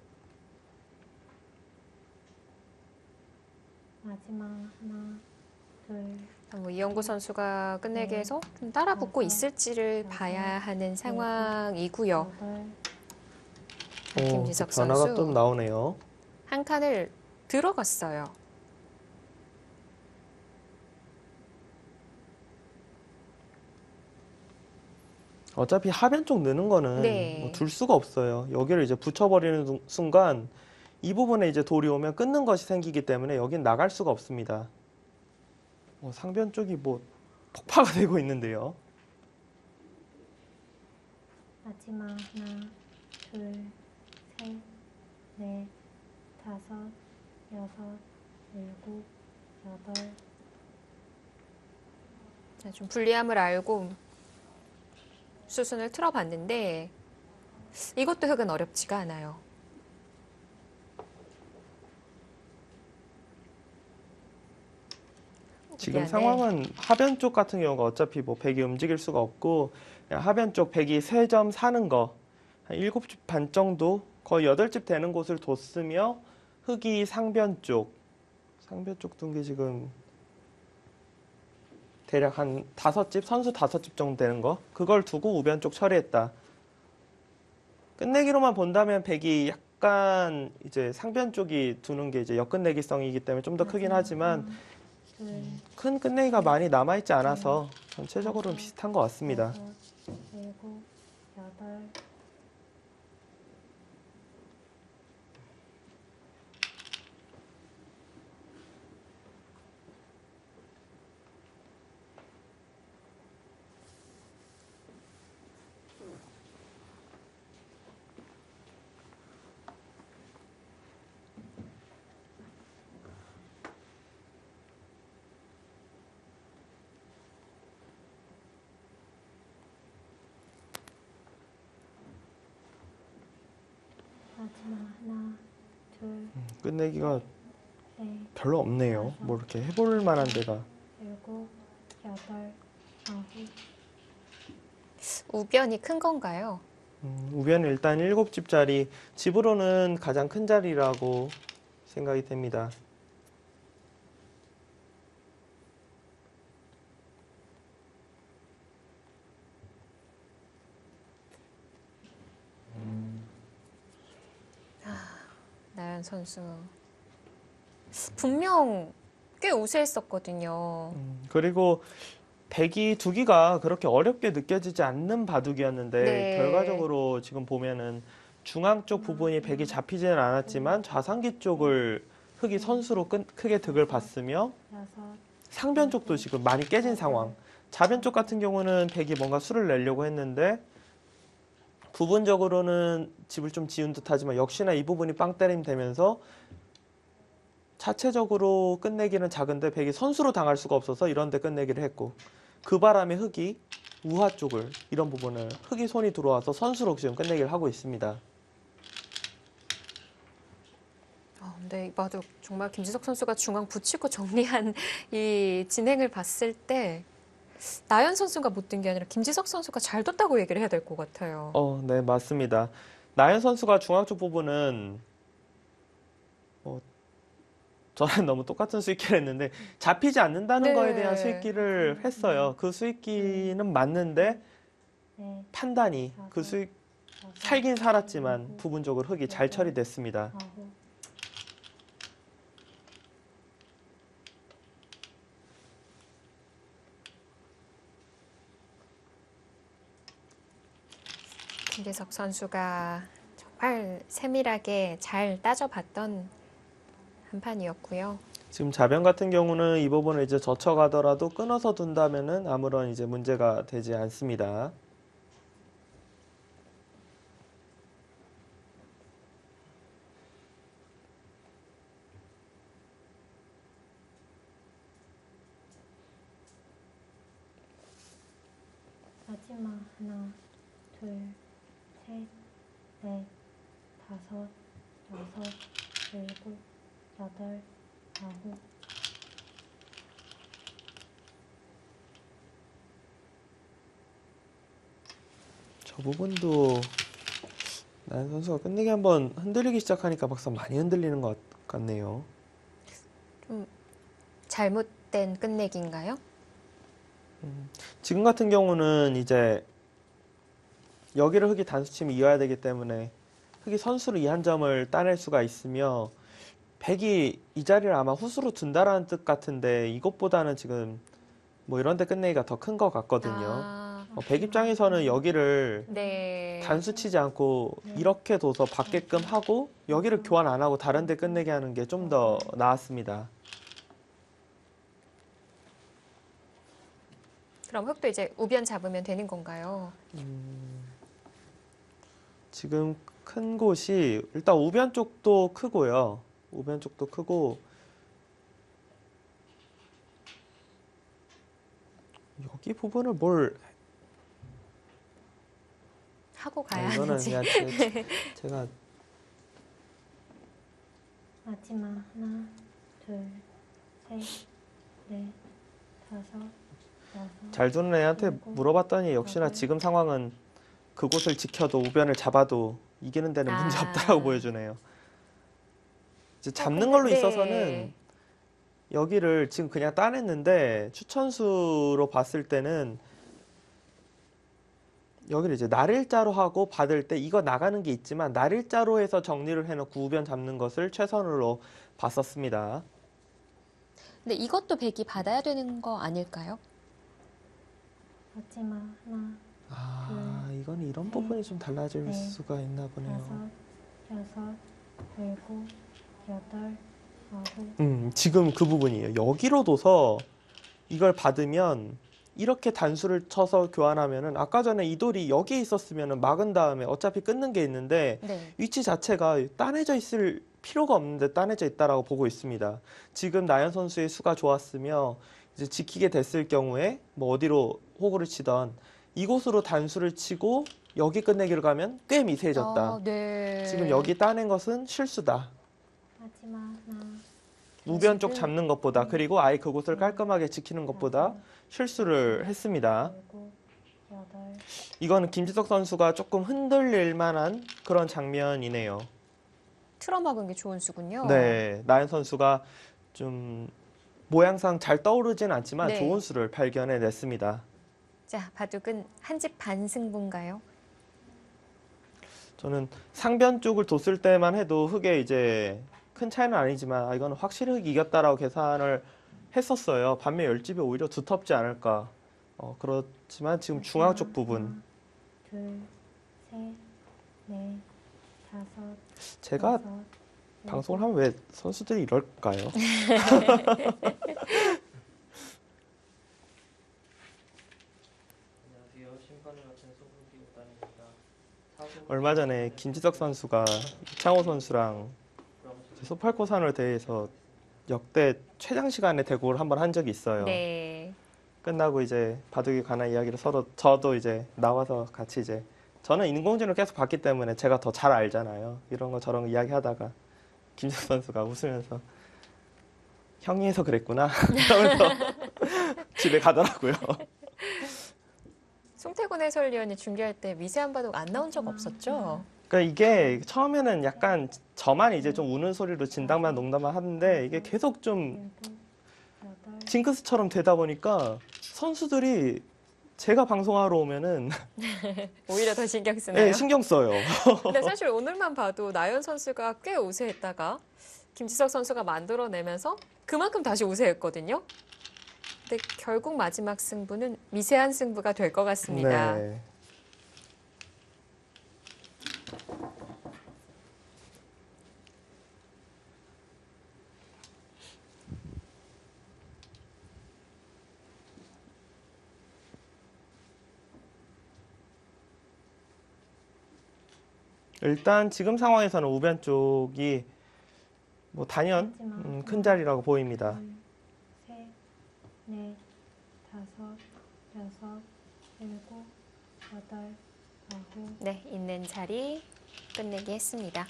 마지막 하나, 둘, 뭐 이영구 선수가 끝내기에서 좀 따라붙고 있을지를 봐야 하는 상황이고요. 여덟, 김지석 변화가 선수 좀 나오네요. 한 칸을 들어갔어요. 어차피 하변 쪽 느는 거는 네. 뭐 둘 수가 없어요. 여기를 이제 붙여버리는 순간 이 부분에 이제 돌이 오면 끊는 것이 생기기 때문에 여긴 나갈 수가 없습니다. 상변 쪽이 뭐 폭파가 되고 있는데요. 마지막 하나, 둘, 셋, 넷, 다섯, 여섯, 일곱, 여덟, 자, 좀 불리함을 알고 수순을 틀어봤는데 이것도 흙은 어렵지가 않아요. 지금 미안해. 상황은 하변 쪽 같은 경우가 어차피 뭐 백이 움직일 수가 없고 그냥 하변 쪽 백이 3점 사는 거 한 7집 반 정도 거의 8집 되는 곳을 뒀으며 흙이 상변 쪽 둔 게 지금 대략 한 5집 선수 5집 정도 되는 거 그걸 두고 우변 쪽 처리했다. 끝내기로만 본다면 백이 약간 이제 상변 쪽이 두는 게 이제 역끝내기성이기 때문에 좀 더 크긴 하지만 둘, 큰 끝내기가 많이 남아있지 않아서 전체적으로는 비슷한 것 같습니다. 여섯, 일곱, 여덟, 마지막 하나, 둘, 끝내기가 셋, 별로 없네요. 뭐 이렇게 해볼 만한 데가. 일곱, 여덟, 아홉, 우변이 큰 건가요? 우변은 일단 7집짜리 집으로는 가장 큰 자리라고 생각이 됩니다. 나연 선수 분명 꽤 우세했었거든요. 그리고 백이 두기가 그렇게 어렵게 느껴지지 않는 바둑이었는데 네. 결과적으로 지금 보면은 중앙 쪽 부분이 백이 잡히지는 않았지만 좌상기 쪽을 흙이 선수로 크게 득을 봤으며 여섯, 상변 쪽도 지금 많이 깨진 상황. 좌변 쪽 같은 경우는 백이 뭔가 수를 내려고 했는데 부분적으로는 집을 좀 지은 듯하지만 역시나 이 부분이 빵 때림 되면서 자체적으로 끝내기는 작은데 백이 선수로 당할 수가 없어서 이런 데 끝내기를 했고 그 바람에 흙이 우하 쪽을 이런 부분을 흙이 손이 들어와서 선수로 지금 끝내기를 하고 있습니다. 근데 이봐도 정말 김지석 선수가 중앙 붙이고 정리한 이 진행을 봤을 때 나연 선수가 못 든 게 아니라 김지석 선수가 잘 뒀다고 얘기를 해야 될 것 같아요. 네, 맞습니다. 나연 선수가 중앙 쪽 부분은 저랑 너무 똑같은 수익기를 했는데 잡히지 않는다는 네. 거에 대한 수익기를 했어요. 그 수익기는 맞는데 넷, 판단이 그 수익 여섯, 살긴 살았지만 부분적으로 흙이 잘 처리됐습니다. 아홉, 김지석 선수가 정말 세밀하게 잘 따져봤던 한 판이었고요. 지금 자변 같은 경우는 이 부분을 이제 젖혀가더라도 끊어서 둔다면은 아무런 이제 문제가 되지 않습니다. 마지막 하나, 둘, 셋, 넷, 다섯, 여섯, 일곱, 여덟, 아홉, 저 부분도 나연 선수가 끝내기 한번 흔들리기 시작하니까 막상 많이 흔들리는 것 같네요. 잘못된 끝내기인가요? 지금 같은 경우는 이제 여기를 흙이 단수치면 이어야 되기 때문에 흙이 선수로 이 한 점을 따낼 수가 있으며 백이 이 자리를 아마 후수로 둔다라는 뜻 같은데 이것보다는 지금 뭐 이런 데 끝내기가 더 큰 것 같거든요. 백 입장에서는 여기를 네. 단수 치지 않고 이렇게 둬서 받게끔 하고 여기를 교환 안 하고 다른 데 끝내게 하는 게 좀 더 나았습니다. 그럼 흙도 이제 우변 잡으면 되는 건가요? 지금 큰 곳이 일단 우변 쪽도 크고요. 우변 쪽도 크고 여기 부분을 뭘 하고 가야 이거는 하는지. 그냥 제가 마지막 하나, 둘, 셋, 넷, 다섯, 여섯. 잘 두는 애한테 물어봤더니 역시나 지금 상황은 그곳을 지켜도 우변을 잡아도 이기는 데는 문제 없다라고 보여주네요. 이제 잡는 걸로 네. 있어서는 여기를 지금 그냥 따냈는데 추천수로 봤을 때는 여기를 이제 날일자로 하고 받을 때 이거 나가는 게 있지만 날일자로 해서 정리를 해놓고 우변 잡는 것을 최선으로 봤었습니다. 근데 이것도 백이 받아야 되는 거 아닐까요? 마지막 하나, 아, 이건 이런 부분이 좀 달라질 네. 수가 있나 보네요. 다섯, 여섯, 일곱, 여덟, 아홉. 지금 그 부분이에요. 여기로 둬서 이걸 받으면 이렇게 단수를 쳐서 교환하면은 아까 전에 이 돌이 여기에 있었으면은 막은 다음에 어차피 끊는 게 있는데 네. 위치 자체가 따내져 있을 필요가 없는데 따내져 있다라고 보고 있습니다. 지금 나연 선수의 수가 좋았으며 이제 지키게 됐을 경우에 뭐 어디로 호구를 치던 이곳으로 단수를 치고 여기 끝내기를 가면 꽤 미세해졌다. 네. 지금 여기 따낸 것은 실수다. 마지막 하나, 우변 쪽 잡는 것보다 그리고 아예 그곳을 깔끔하게 지키는 것보다 실수를 했습니다. 일곱, 여덟. 이거는 김지석 선수가 조금 흔들릴 만한 그런 장면이네요. 틀어막은 게 좋은 수군요. 네, 나연 선수가 좀 모양상 잘 떠오르진 않지만 네. 좋은 수를 발견해냈습니다. 자, 바둑은 한 집 반 승부인가요? 저는 상변 쪽을 뒀을 때만 해도 흙에 이제 큰 차이는 아니지만 아, 이거는 확실히 흙이 이겼다라고 계산을 했었어요. 반면 열집이 오히려 두텁지 않을까. 그렇지만 지금 중앙 쪽 부분 둘, 셋, 넷, 다섯, 제가 여섯, 방송을 하면 왜 선수들이 이럴까요? 안녕하세요. 심판을 맡은 소금기 오단입니다. 얼마 전에 김지석 선수가 이창호 선수랑 소팔코산을 대회에서 역대 최장 시간에 대국을 한번 한 적이 있어요. 네. 끝나고 이제 바둑에 관한 이야기를 서로 저도 이제 나와서 같이 이제 저는 인공지능을 계속 봤기 때문에 제가 더 잘 알잖아요. 이런 거 저런 거 이야기하다가 김지석 선수가 웃으면서 형이 해서 그랬구나 이러면서 집에 가더라고요. 송태곤 해설위원이 중계할 때 미세한 바둑 안 나온 적 없었죠? 그러니까 이게 처음에는 약간 저만 이제 좀 우는 소리로 진담만 농담만 하는데 이게 계속 좀 일곱, 여덟. 징크스처럼 되다 보니까 선수들이 제가 방송하러 오면은 오히려 더 신경 쓰나요? 네, 신경 써요. 근데 사실 오늘만 봐도 나연 선수가 꽤 우세했다가 김지석 선수가 만들어내면서 그만큼 다시 우세했거든요. 근데 결국 마지막 승부는 미세한 승부가 될 것 같습니다. 네. 일단 지금 상황에서는 우변 쪽이 뭐 단연 큰 자리라고 보입니다. 둘, 셋, 넷, 다섯, 여섯, 일곱, 여덟, 아홉. 네, 있는 자리 끝내기 했습니다.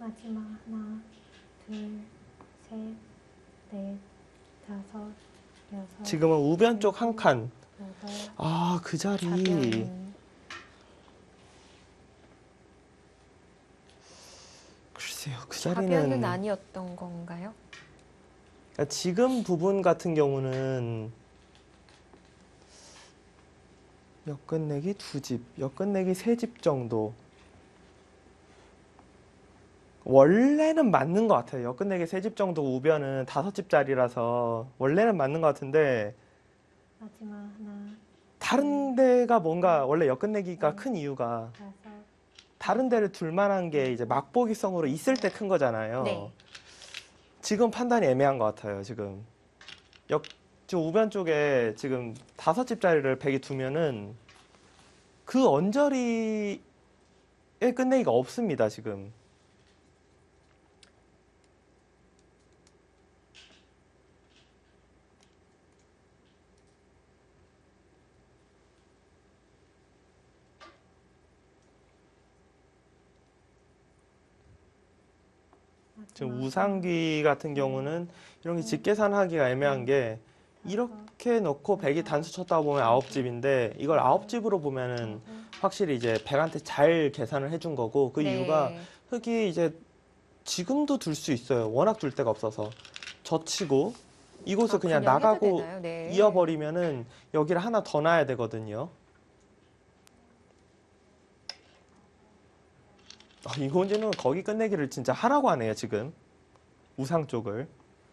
마지막 하나, 둘, 셋, 넷, 다섯, 여섯, 지금은 우변 쪽 한 칸. 여덟, 아, 그 자리. 좌변. 글쎄요, 그 좌변은 자리는 아니었던 건가요? 그러니까 지금 부분 같은 경우는 엿끝내기 2집, 엿끝내기 3집 정도. 원래는 맞는 것 같아요. 엿끝내기 3집 정도 우변은 5집짜리라서 원래는 맞는 것 같은데 마지막 하나, 다른 데가 뭔가 원래 엿끝내기가 큰 이유가 다섯, 다른 데를 둘 만한 게 이제 맛보기성으로 있을 때 큰 거잖아요. 네. 지금 판단이 애매한 것 같아요. 지금 우변 쪽에 지금 5집짜리를 백이 두면은 그 언저리에 끝내기가 없습니다. 지금. 지금 우상귀 같은 경우는 이런 게 직계산하기가 애매한 게 이렇게 넣고 백이 단수 쳤다 보면 9집인데 이걸 9집으로 보면은 확실히 이제 백한테 잘 계산을 해준 거고 그 네. 이유가 흑이 이제 지금도 둘 수 있어요. 워낙 둘 데가 없어서 젖히고 이곳을 그냥 그냥 해도 나가고 되나요? 네. 이어버리면은 여기를 하나 더 놔야 되거든요. 이호진은 거기 끝내기를 진짜 하라고 하네요, 지금. 우상 쪽을.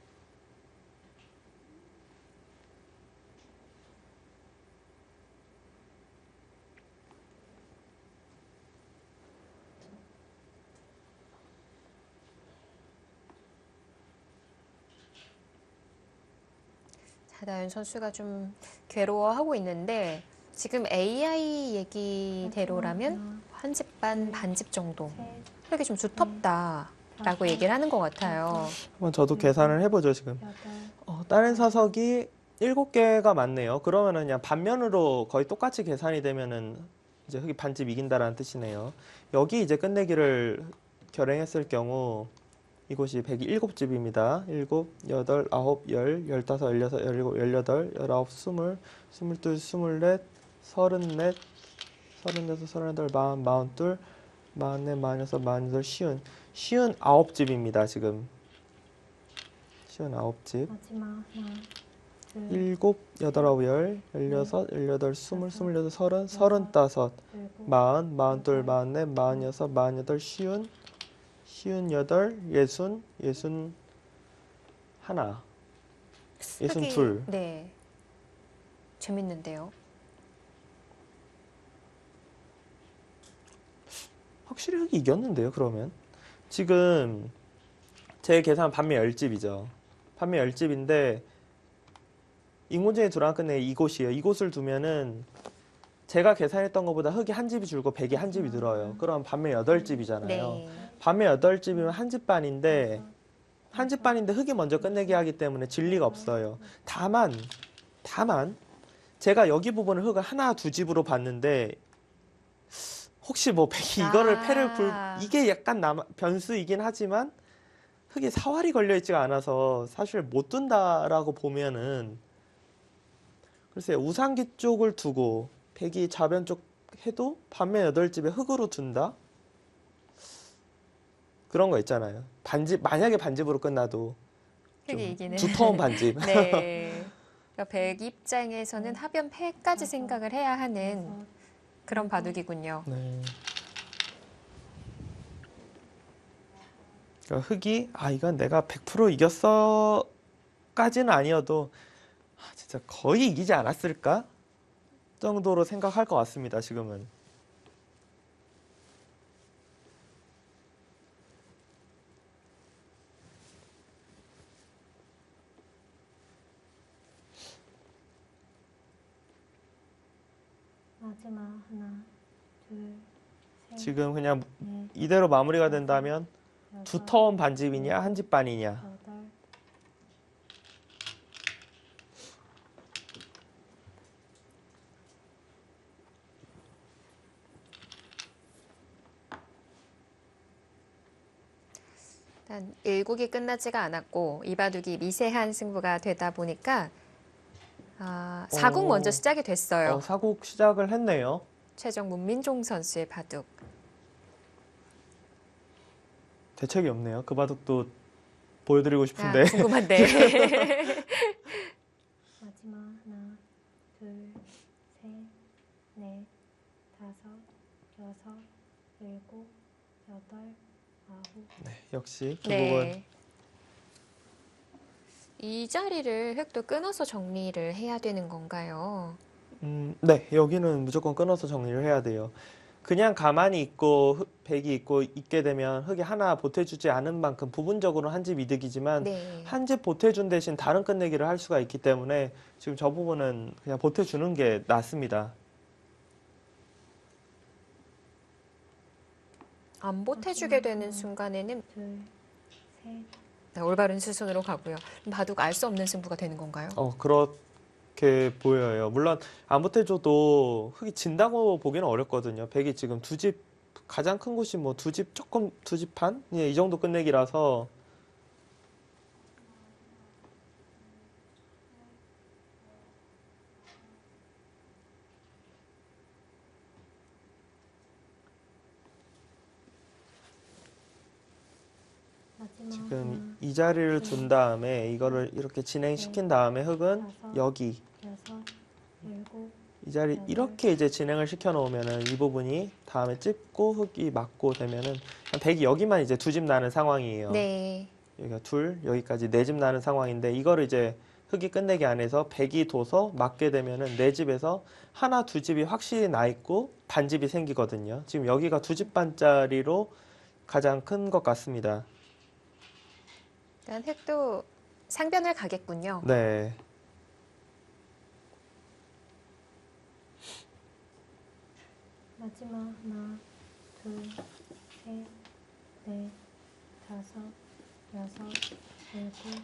자다윤 선수가 좀 괴로워하고 있는데 지금 AI 얘기대로라면 한 집 반, 반집 정도. 셋, 흙이 좀 두텁다라고 얘기를 하는 것 같아요. 한번 저도 계산을 해보죠, 지금. 여덟, 다른 사석이 7개가 맞네요. 그러면은 그냥 반면으로 거의 똑같이 계산이 되면은 이제 흑이 반집 이긴다라는 뜻이네요. 여기 이제 끝내기를 결행했을 경우 이곳이 107집입니다. 7, 8, 9, 10, 15, 16, 17, 18, 19, 20, 22, 24, 34, 34, 38, 40, 42, 44, 46, 50, 59집입니다. 지금 59집. 마지막 하나, 둘, 7, 8, 9, 10, 16, 18, 20, 28, 30, 35, 40, 40, 42, 44, 46, 48, 50, 58, 60, 61, 62. 네. 재밌는데요. 확실히 흑이 이겼는데요, 그러면. 지금 제 계산 반면 10집이죠. 반면 10집인데 인공지능이 둘 안 끝내 이곳이에요. 이곳을 두면은 제가 계산했던 것보다 흑이 한 집이 줄고 백이 한 집이 늘어요. 그럼 반면 8집이잖아요. 네. 반면 8집이면 한 집 반인데 한 집 반인데 흑이 먼저 끝내기 하기 때문에 진리가 없어요. 다만 제가 여기 부분을 흑을 하나 두 집으로 봤는데 혹시 뭐 백이 이거를 패를 이게 약간 변수이긴 하지만 흑이 사활이 걸려 있지가 않아서 사실 못 둔다라고 보면은 글쎄요, 우상기 쪽을 두고 백이 좌변 쪽 해도 반면 8집에 흑으로 둔다? 그런 거 있잖아요. 만약에 반집으로 끝나도 좀 흑이 이기는. 두터운 반집. 네. 그러니까 백 입장에서는 하변 패까지 생각을 해야 하는 그런 바둑이군요. 네. 그러니까 흑이 이건 내가 100% 이겼어까지는 아니어도 진짜 거의 이기지 않았을까 정도로 생각할 것 같습니다. 지금은. 마지막 하나, 둘, 셋, 지금 그냥 넷, 이대로 마무리가 된다면 여섯, 두터운 반집이냐 한 집 반이냐. 여덟, 일단 1국이 끝나지가 않았고 이바둑이 미세한 승부가 되다 보니까 4국 먼저 시작이 됐어요. 사국 시작을 했네요. 최정 문민종 선수의 바둑. 대책이 없네요. 그 바둑도 보여드리고 싶은데. 궁금한데. 마지막 하나, 둘, 셋, 넷, 다섯, 여섯, 일곱, 여덟, 아홉. 네, 역시 그 부분. 네. 이 자리를 획도 끊어서 정리를 해야 되는 건가요? 네, 여기는 무조건 끊어서 정리를 해야 돼요. 그냥 가만히 있고 백이 있고 있게 되면 흙이 하나 보태주지 않은 만큼 부분적으로 한 집 이득이지만 네. 한 집 보태준 대신 다른 끝내기를 할 수가 있기 때문에 지금 저 부분은 그냥 보태주는 게 낫습니다. 안 보태주게 되는 순간에는 둘, 셋, 네, 올바른 수순으로 가고요. 바둑 알 수 없는 승부가 되는 건가요? 그렇게 보여요. 물론 안 보태줘도 흙이 진다고 보기는 어렵거든요. 백이 지금 두 집, 가장 큰 곳이 뭐 두 집 조금, 두 집 반? 예, 이 정도 끝내기라서 마지막 지금 이 자리를 둔 다음에 이거를 이렇게 진행시킨 다음에 흙은 여기 여섯, 일곱, 이 자리 이렇게 이제 진행을 시켜 놓으면은 이 부분이 다음에 찝고 흙이 맞고 되면은 백이 여기만 이제 두 집 나는 상황이에요. 네. 여기가 둘, 여기까지 네 집 나는 상황인데 이거를 이제 흙이 끝내기 안에서 백이 둬서 맞게 되면은 네 집에서 하나 두 집이 확실히 나 있고 반집이 생기거든요. 지금 여기가 두 집 반짜리로 가장 큰 것 같습니다. 일단 획도 상변을 가겠군요. 네. 마지막 하나, 둘, 셋, 넷, 다섯, 여섯, 일곱.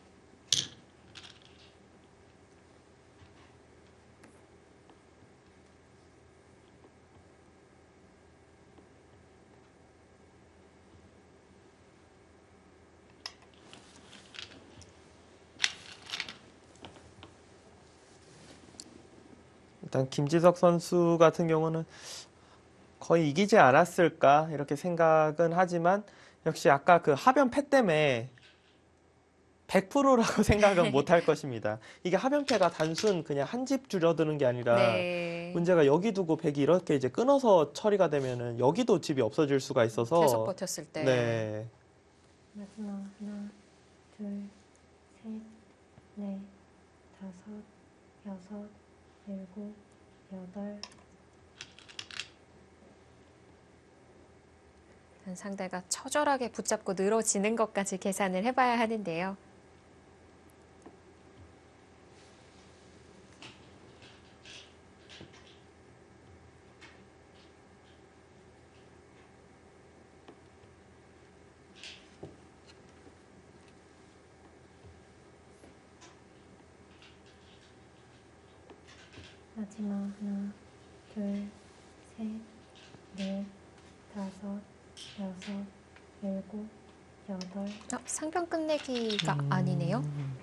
일단 김지석 선수 같은 경우는 거의 이기지 않았을까 이렇게 생각은 하지만 역시 아까 그 하변 패 때문에 100%라고 생각은 못 할 것입니다. 이게 하변패가 단순 그냥 한 집 줄어드는 게 아니라 네. 문제가 여기 두고 백이 이렇게 이제 끊어서 처리가 되면은 여기도 집이 없어질 수가 있어서 계속 버텼을 때. 네. 마지막 하나, 둘, 셋, 넷, 다섯, 여섯, 일곱, 여덟. 상대가 처절하게 붙잡고 늘어지는 것까지 계산을 해봐야 하는데요. 마지막 하나, 둘, 셋, 넷, 다섯, 여섯, 일곱, 여덟. 상변 끝내기가 아니네요.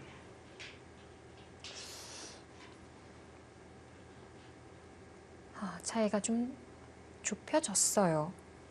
차이가 좀 좁혀졌어요.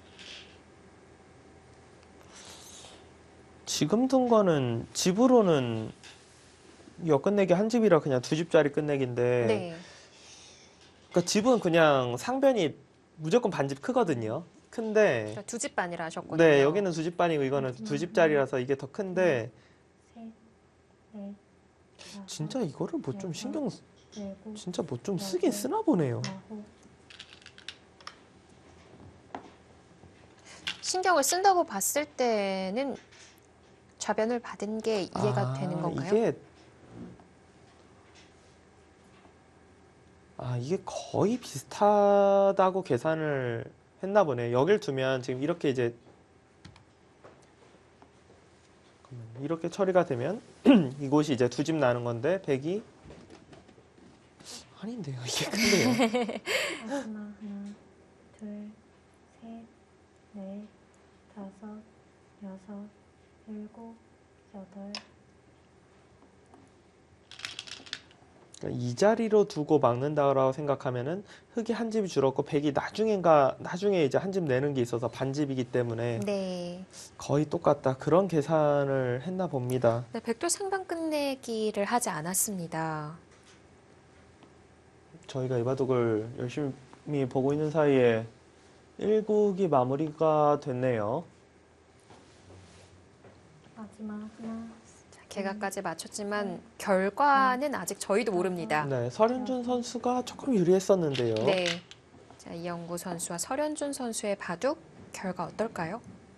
지금 둔 거는 집으로는 여 끝내기 한 집이라 그냥 두 집짜리 끝내기인데 네. 그러니까 집은 그냥 상변이 무조건 반집 크거든요. 큰데 그러니까 두 집 반이라 하셨거든요. 네, 여기는 두 집 반이고 이거는 두 집짜리라서 이게 더 큰데 셋, 넷, 다섯, 진짜 이거를 뭐 좀 신경 일곱, 진짜 뭐 좀 쓰긴 쓰나 보네요. 아홉. 신경을 쓴다고 봤을 때는 좌변을 받은 게 이해가 되는 건가요? 이게 거의 비슷하다고 계산을 했나 보네. 여길 두면 지금 이렇게 이제 이렇게 처리가 되면 이곳이 이제 두 집 나는 건데 백이 아닌데요. 이게 큰데요. 마지막 하나, 둘, 셋, 넷, 다섯, 여섯, 일곱, 여덟, 그러니까 이 자리로 두고 막는다라고 생각하면은 흙이 한 집이 줄었고 백이 나중에 이제 한 집 내는 게 있어서 반집이기 때문에 네. 거의 똑같다. 그런 계산을 했나 봅니다. 네, 백도 상방 끝내기를 하지 않았습니다. 저희가 이 바둑을 열심히 보고 있는 사이에 1국이 마무리가 됐네요. 마지막 하나, 자, 개각까지 맞췄지만 결과는 아직 저희도 모릅니다. 네, 설현준 선수가 조금 유리했었는데요. 네. 자, 이영구 선수와 설현준 선수의 바둑 결과 어떨까요?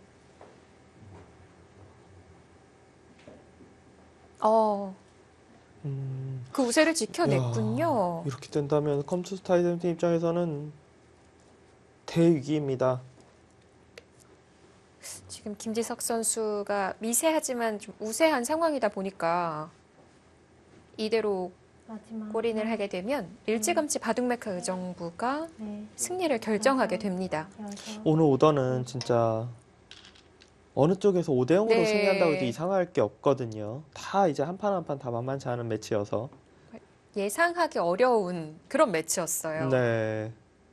음, 그 우세를 지켜냈군요. 이렇게 된다면 컴투스 타이틀팀 입장에서는 대위기입니다. 지금 김지석 선수가 미세하지만 좀 우세한 상황이다 보니까 이대로 마지막 골인을 하나, 하게 되면 일찌감치 바둑메카 의정부가 넷, 승리를 결정하게 됩니다. 여섯, 오늘 오더는 진짜 어느 쪽에서 5대 0으로 네. 승리한다고 해도 이상할 게 없거든요. 다 이제 한 판 한 판 다 만만치 않은 매치여서. 예상하기 어려운 그런 매치였어요. 네.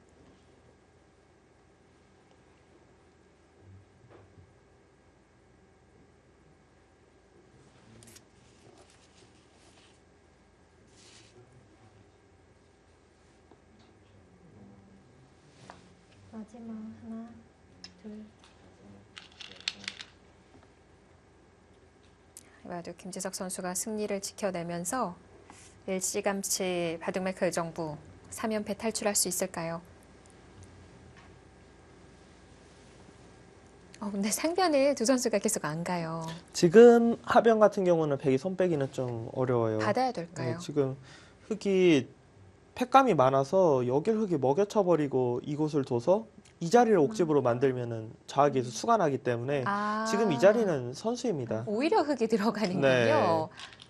마지막 하나, 둘, 이번에도 김지석 선수가 승리를 지켜내면서 일찌감치 바둑메카 의정부 3연패 탈출할 수 있을까요? 근데 상변을 두 선수가 계속 안 가요. 지금 하변 같은 경우는 백이 손 빼기는 좀 어려워요. 받아야 될까요? 네, 지금 흙이 팩감이 많아서 여길 흙이 먹여쳐버리고 이곳을 둬서 이 자리를 옥집으로 만들면은 저하기에서 수가 나기 때문에 아, 지금 이 자리는 선수입니다. 오히려 흙이 들어가는군요. 네.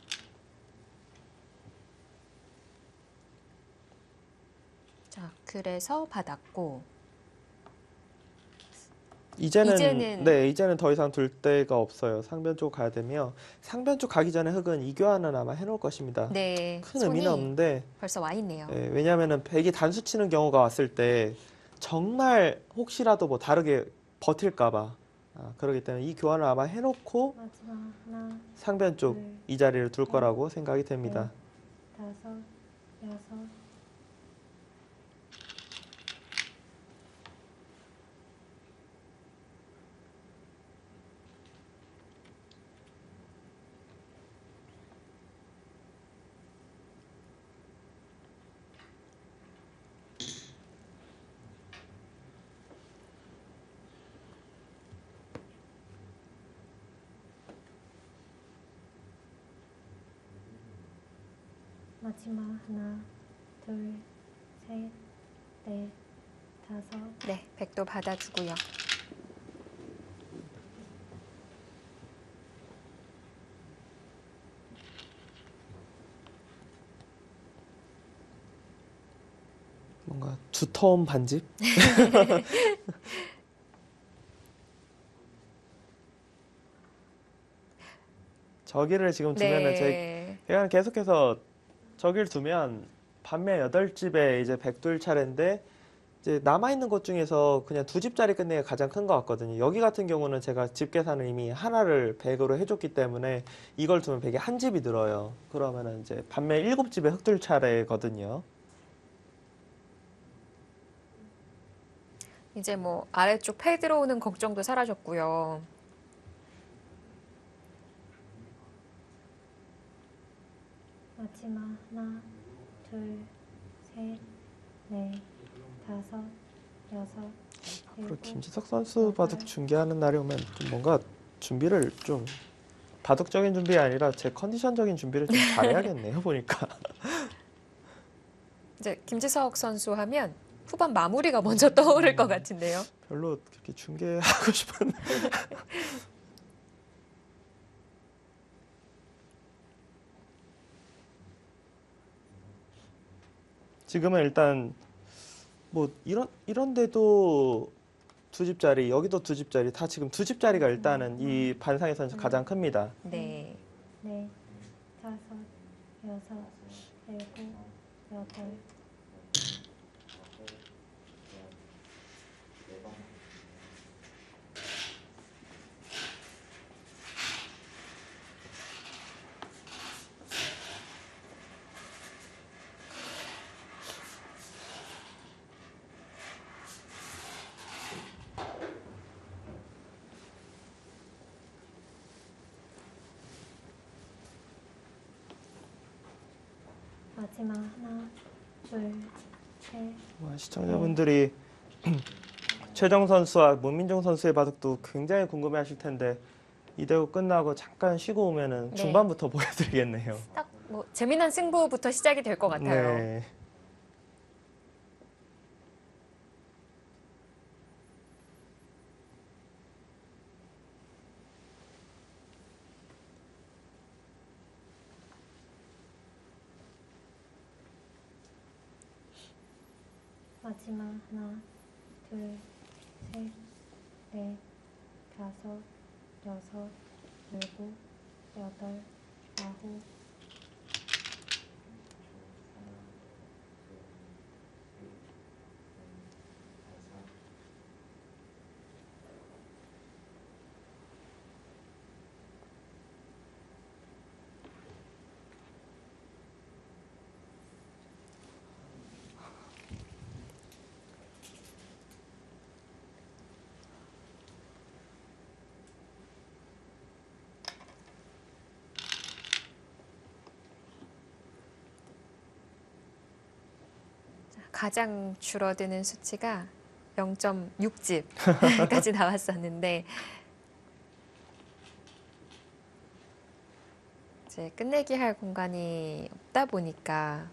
자, 그래서 받았고 이제는 더 이상 둘 데가 없어요. 상변 쪽 가야 되며 상변 쪽 가기 전에 흙은 이교환은 아마 해놓을 것입니다. 네, 큰 의미는 손이 없는데 벌써 와 있네요. 왜냐하면은 백이 단수 치는 경우가 왔을 때 정말 혹시라도 뭐 다르게 버틸까봐 그러기 때문에 이 교환을 아마 해놓고 마지막 하나, 상변 쪽 둘, 이 자리를 둘 거라고 생각이 됩니다. 다섯, 여섯, 마지막 하나, 둘, 셋, 넷, 다섯, 네, 백도 받아주고요. 뭔가 두터운 반집? 저기를 지금 두면은 제가 계속해서 저기를 두면 반면 8집에 이제 백둘 차례인데 이제 남아있는 것 중에서 그냥 두 집짜리 끝내기가 가장 큰 것 같거든요. 여기 같은 경우는 제가 집 계산을 이미 하나를 백으로 해줬기 때문에 이걸 두면 백이 한 집이 들어요. 그러면은 이제 반면 7집에 흑둘 차례거든요. 이제 뭐 아래쪽 패 들어오는 걱정도 사라졌고요. 마지막 하나, 둘, 셋, 넷, 다섯, 여섯, 앞으로 일곱, 김지석 선수 바둑 중계하는 날이 오면 좀 뭔가 준비를 좀 바둑적인 준비 아니라 제 컨디션적인 준비를 좀 잘해야겠네요. 보니까. 이제 김지석 선수 하면 후반 마무리가 먼저 떠오를 것 같은데요. 별로 그렇게 중계하고 싶은 지금은 일단 뭐 이런 데도 두 집짜리, 여기도 두 집짜리, 다 지금 두 집짜리가 일단은 이 반상에서는 가장 큽니다. 네. 넷, 다섯, 여섯, 일곱, 여덟. 마지막 하나, 둘, 셋. 시청자분들이 최정 선수와 문민정 선수의 바둑도 굉장히 궁금해하실 텐데 이 대구 끝나고 잠깐 쉬고 오면은 네. 중반부터 보여드리겠네요. 딱 뭐 재미난 승부부터 시작이 될 것 같아요. 네. 마지막 하나, 둘, 셋, 넷, 다섯, 여섯, 일곱, 여덟, 아홉. 가장 줄어드는 수치가 0.6집까지 나왔었는데 이제 끝내기 할 공간이 없다 보니까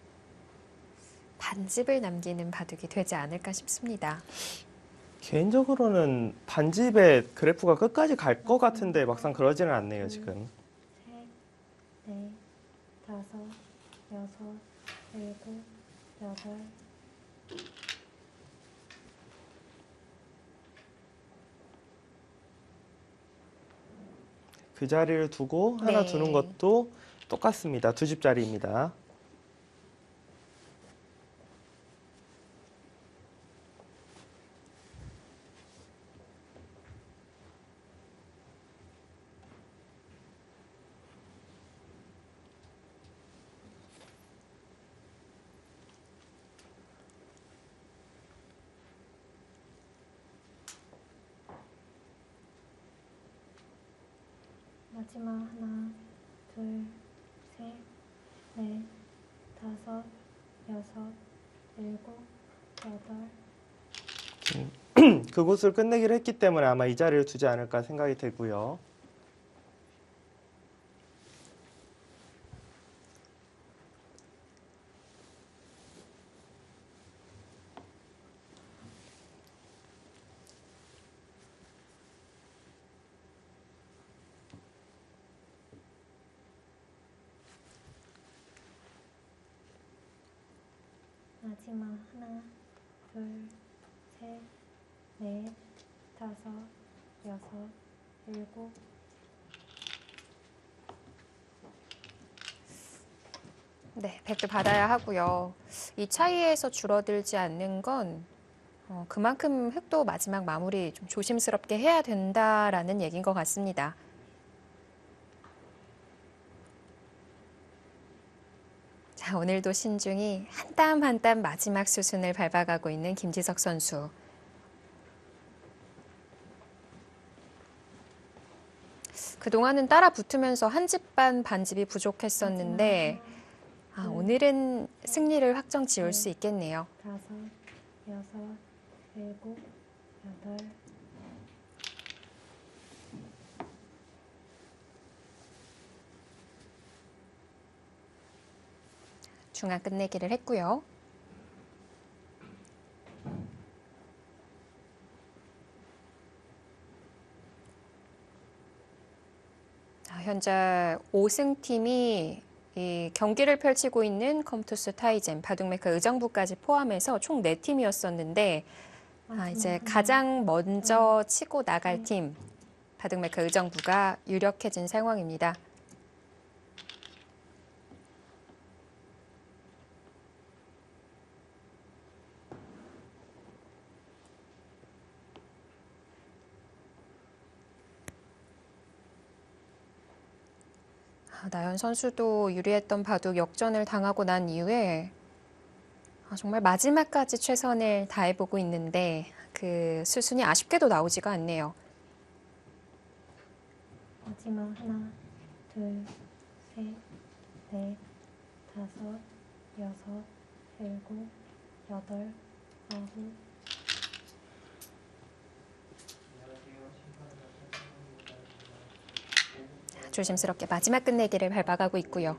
반집을 남기는 바둑이 되지 않을까 싶습니다. 개인적으로는 반집의 그래프가 끝까지 갈 것 같은데 막상 그러지는 않네요, 지금. 셋, 넷, 다섯, 여섯, 일곱, 여덟. 그 자리를 두고 하나 네. 두는 것도 똑같습니다. 두 집짜리입니다. 마지막 하나, 둘, 셋, 넷, 다섯, 여섯, 일곱, 여덟. 그곳을 끝내기를 했기 때문에 아마 이 자리를 두지 않을까 생각이 들고요. 마지막 하나, 둘, 셋, 넷, 다섯, 여섯, 일곱. 네, 100도 받아야 하고요. 이 차이에서 줄어들지 않는 건 그만큼 흑도 마지막 마무리 좀 조심스럽게 해야 된다라는 얘기인 것 같습니다. 자, 오늘도 신중히 한 땀 한 땀 마지막 수순을 밟아가고 있는 김지석 선수. 그동안은 따라 붙으면서 한 집 반 반집이 부족했었는데 오늘은 승리를 확정 지을 수 있겠네요. 다섯, 여섯, 일곱, 여덟. 중앙 끝내기를 했고요. 현재 5승 팀이 이 경기를 펼치고 있는 컴투스 타이젠, 바둑메카 의정부까지 포함해서 총 4팀이었었는데 이제 가장 먼저 치고 나갈 팀 바둑메카 의정부가 유력해진 상황입니다. 나연 선수도 유리했던 바둑 역전을 당하고 난 이후에 정말 마지막까지 최선을 다해보고 있는데 그 수순이 아쉽게도 나오지가 않네요. 마지막 하나, 둘, 셋, 넷, 다섯, 여섯, 일곱, 여덟, 아홉. 안녕하세요. 심판을 맡은 성공기보다입니다. 조심스럽게 마지막 끝내기를 밟아가고 있고요.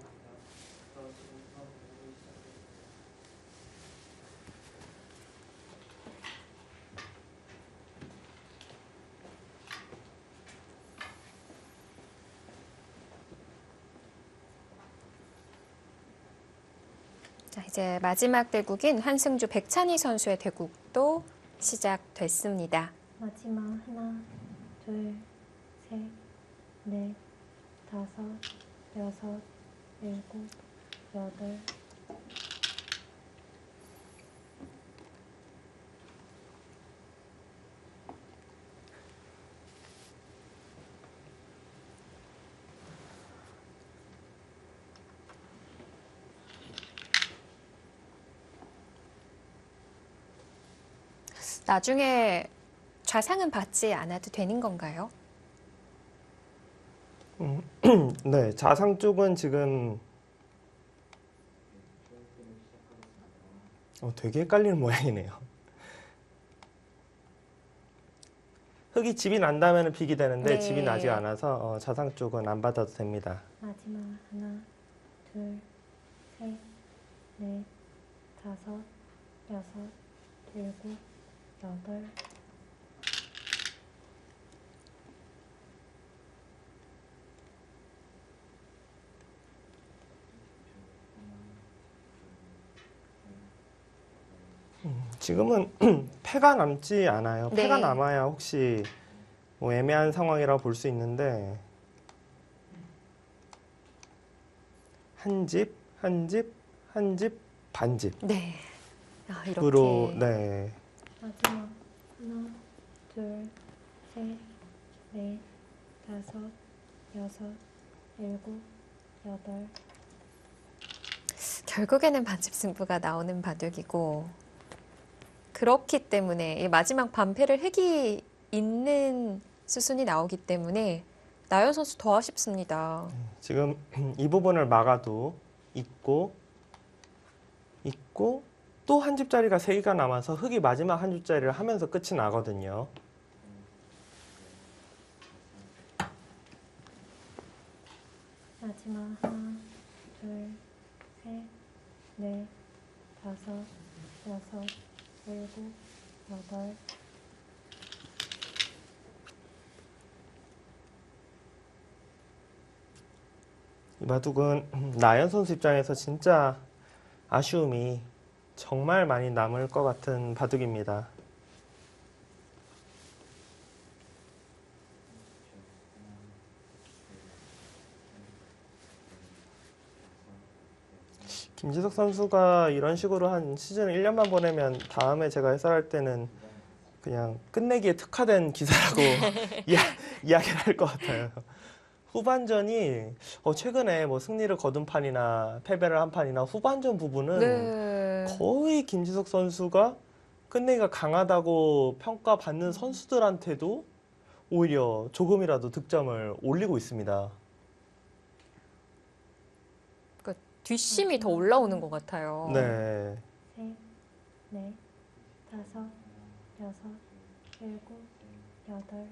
자, 이제 마지막 대국인 한승주 백찬희 선수의 대국도 시작됐습니다. 마지막 하나, 둘, 셋, 넷, 다섯, 여섯, 일곱, 여덟. 나중에 좌상은 받지 않아도 되는 건가요? 네, 자상 쪽은 지금 되게 헷갈리는 모양이네요. 흙이 집이 난다면 픽이 되는데 네. 집이 나지 않아서 자상 쪽은 안 받아도 됩니다. 마지막 하나, 둘, 셋, 넷, 다섯, 여섯, 일곱, 여덟. 지금은 패가 남지 않아요. 네. 패가 남아야 혹시 뭐 애매한 상황이라고 볼 수 있는데 한 집, 한 집, 한 집, 반집으로 네. 이렇게 네. 마지막 하나, 둘, 셋, 넷, 다섯, 여섯, 일곱, 여덟. 결국에는 반집 승부가 나오는 바둑이고 그렇기 때문에 이 마지막 반패를 획이 있는 수순이 나오기 때문에 나연 선수 더 아쉽습니다. 지금 이 부분을 막아도 있고 또 한 집짜리가 3개가 남아서 흙이 마지막 한 집짜리를 하면서 끝이 나거든요. 마지막 하나, 둘, 셋, 넷, 다섯, 여섯, 일곱, 여덟. 이 바둑은 나연 선수 입장에서 진짜 아쉬움이 정말 많이 남을 것 같은 바둑입니다. 김지석 선수가 이런 식으로 한 시즌 1년만 보내면 다음에 제가 해설할 때는 그냥 끝내기에 특화된 기사라고 이야기를 할 것 같아요. 후반전이 최근에 뭐 승리를 거둔 판이나 패배를 한 판이나 후반전 부분은 네. 거의 김지석 선수가 끝내기가 강하다고 평가받는 선수들한테도 오히려 조금이라도 득점을 올리고 있습니다. 뒷심이 더 올라오는 것 같아요. 네. 셋, 넷, 다섯, 여섯, 일곱, 여덟.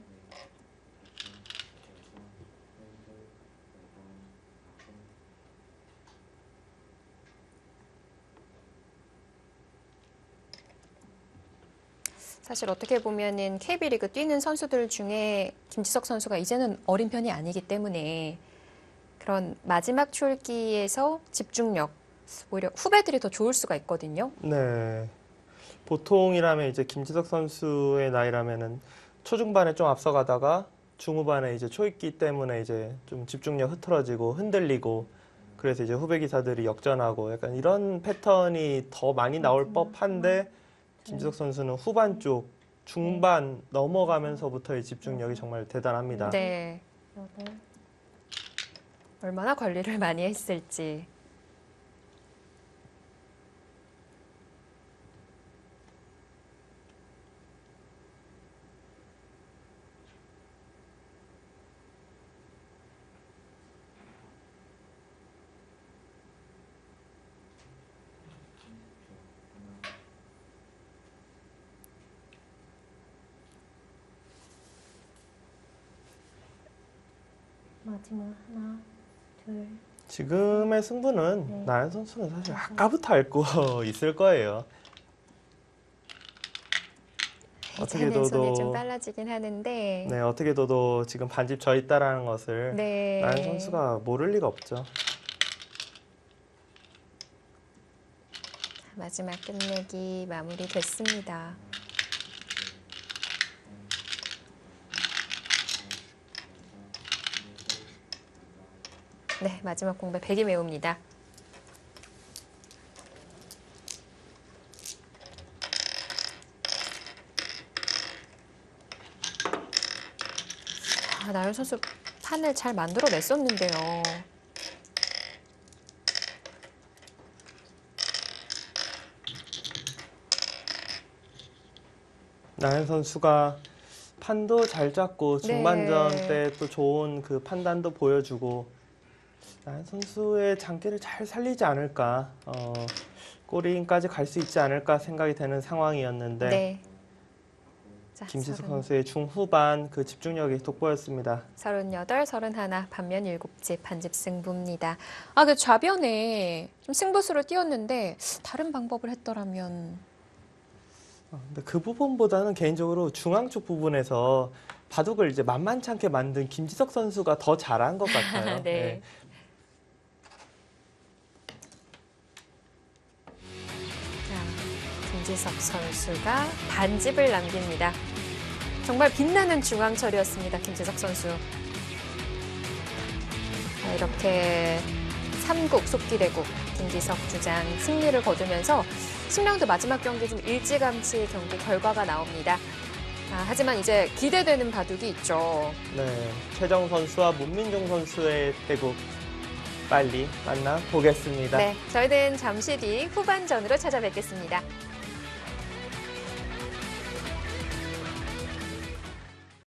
사실 어떻게 보면은 KB리그 뛰는 선수들 중에 김지석 선수가 이제는 어린 편이 아니기 때문에 그런 마지막 초읽기에서 집중력, 오히려 후배들이 더 좋을 수가 있거든요. 네. 보통이라면 이제 김지석 선수의 나이라면은 초중반에 좀 앞서가다가 중후반에 이제 초입기 때문에 이제 좀 집중력 흐트러지고 흔들리고 그래서 이제 후배 기사들이 역전하고 약간 이런 패턴이 더 많이 나올 법한데 김지석 선수는 후반 쪽 중반 넘어가면서부터의 집중력이 정말 대단합니다. 네. 여덟, 얼마나 관리를 많이 했을지. 마지막 하나, 둘, 지금의 승부는 네. 나연 선수는 사실 아까부터 알고 있을 거예요. 어떻게 하는 손이 좀 둬도 빨라지긴 하는데. 네, 어떻게 둬도 지금 반집 져 있다라는 것을 네. 나연 선수가 모를 리가 없죠. 마지막 끝내기 마무리됐습니다. 네, 마지막 공백 100이 메웁니다. 나연 선수 판을 잘 만들어냈었는데요. 나연 선수가 판도 잘 잡고 중반전 네. 때 또 좋은 그 판단도 보여주고 나연 선수의 장기를 잘 살리지 않을까 골인까지 갈 수 있지 않을까 생각이 되는 상황이었는데 네. 자, 김지석 30, 선수의 중후반 그 집중력이 돋보였습니다. 38, 31, 반면 7집 반집 승부입니다. 아, 그 좌변에 좀 승부수로 띄웠는데 다른 방법을 했더라면 근데 그 부분보다는 개인적으로 중앙 쪽 부분에서 바둑을 이제 만만치 않게 만든 김지석 선수가 더 잘한 것 같아요. 네. 자, 김지석 선수가 반집을 남깁니다. 정말 빛나는 중앙철이었습니다. 김지석 선수. 자, 이렇게 삼국 속기대국 김지석 주장 승리를 거두면서 10라운드 마지막 경기 좀 일찌감치 경기 결과가 나옵니다. 하지만 이제 기대되는 바둑이 있죠. 네, 최정 선수와 문민종 선수의 대국 빨리 만나 보겠습니다. 네, 저희는 잠시 뒤 후반전으로 찾아뵙겠습니다.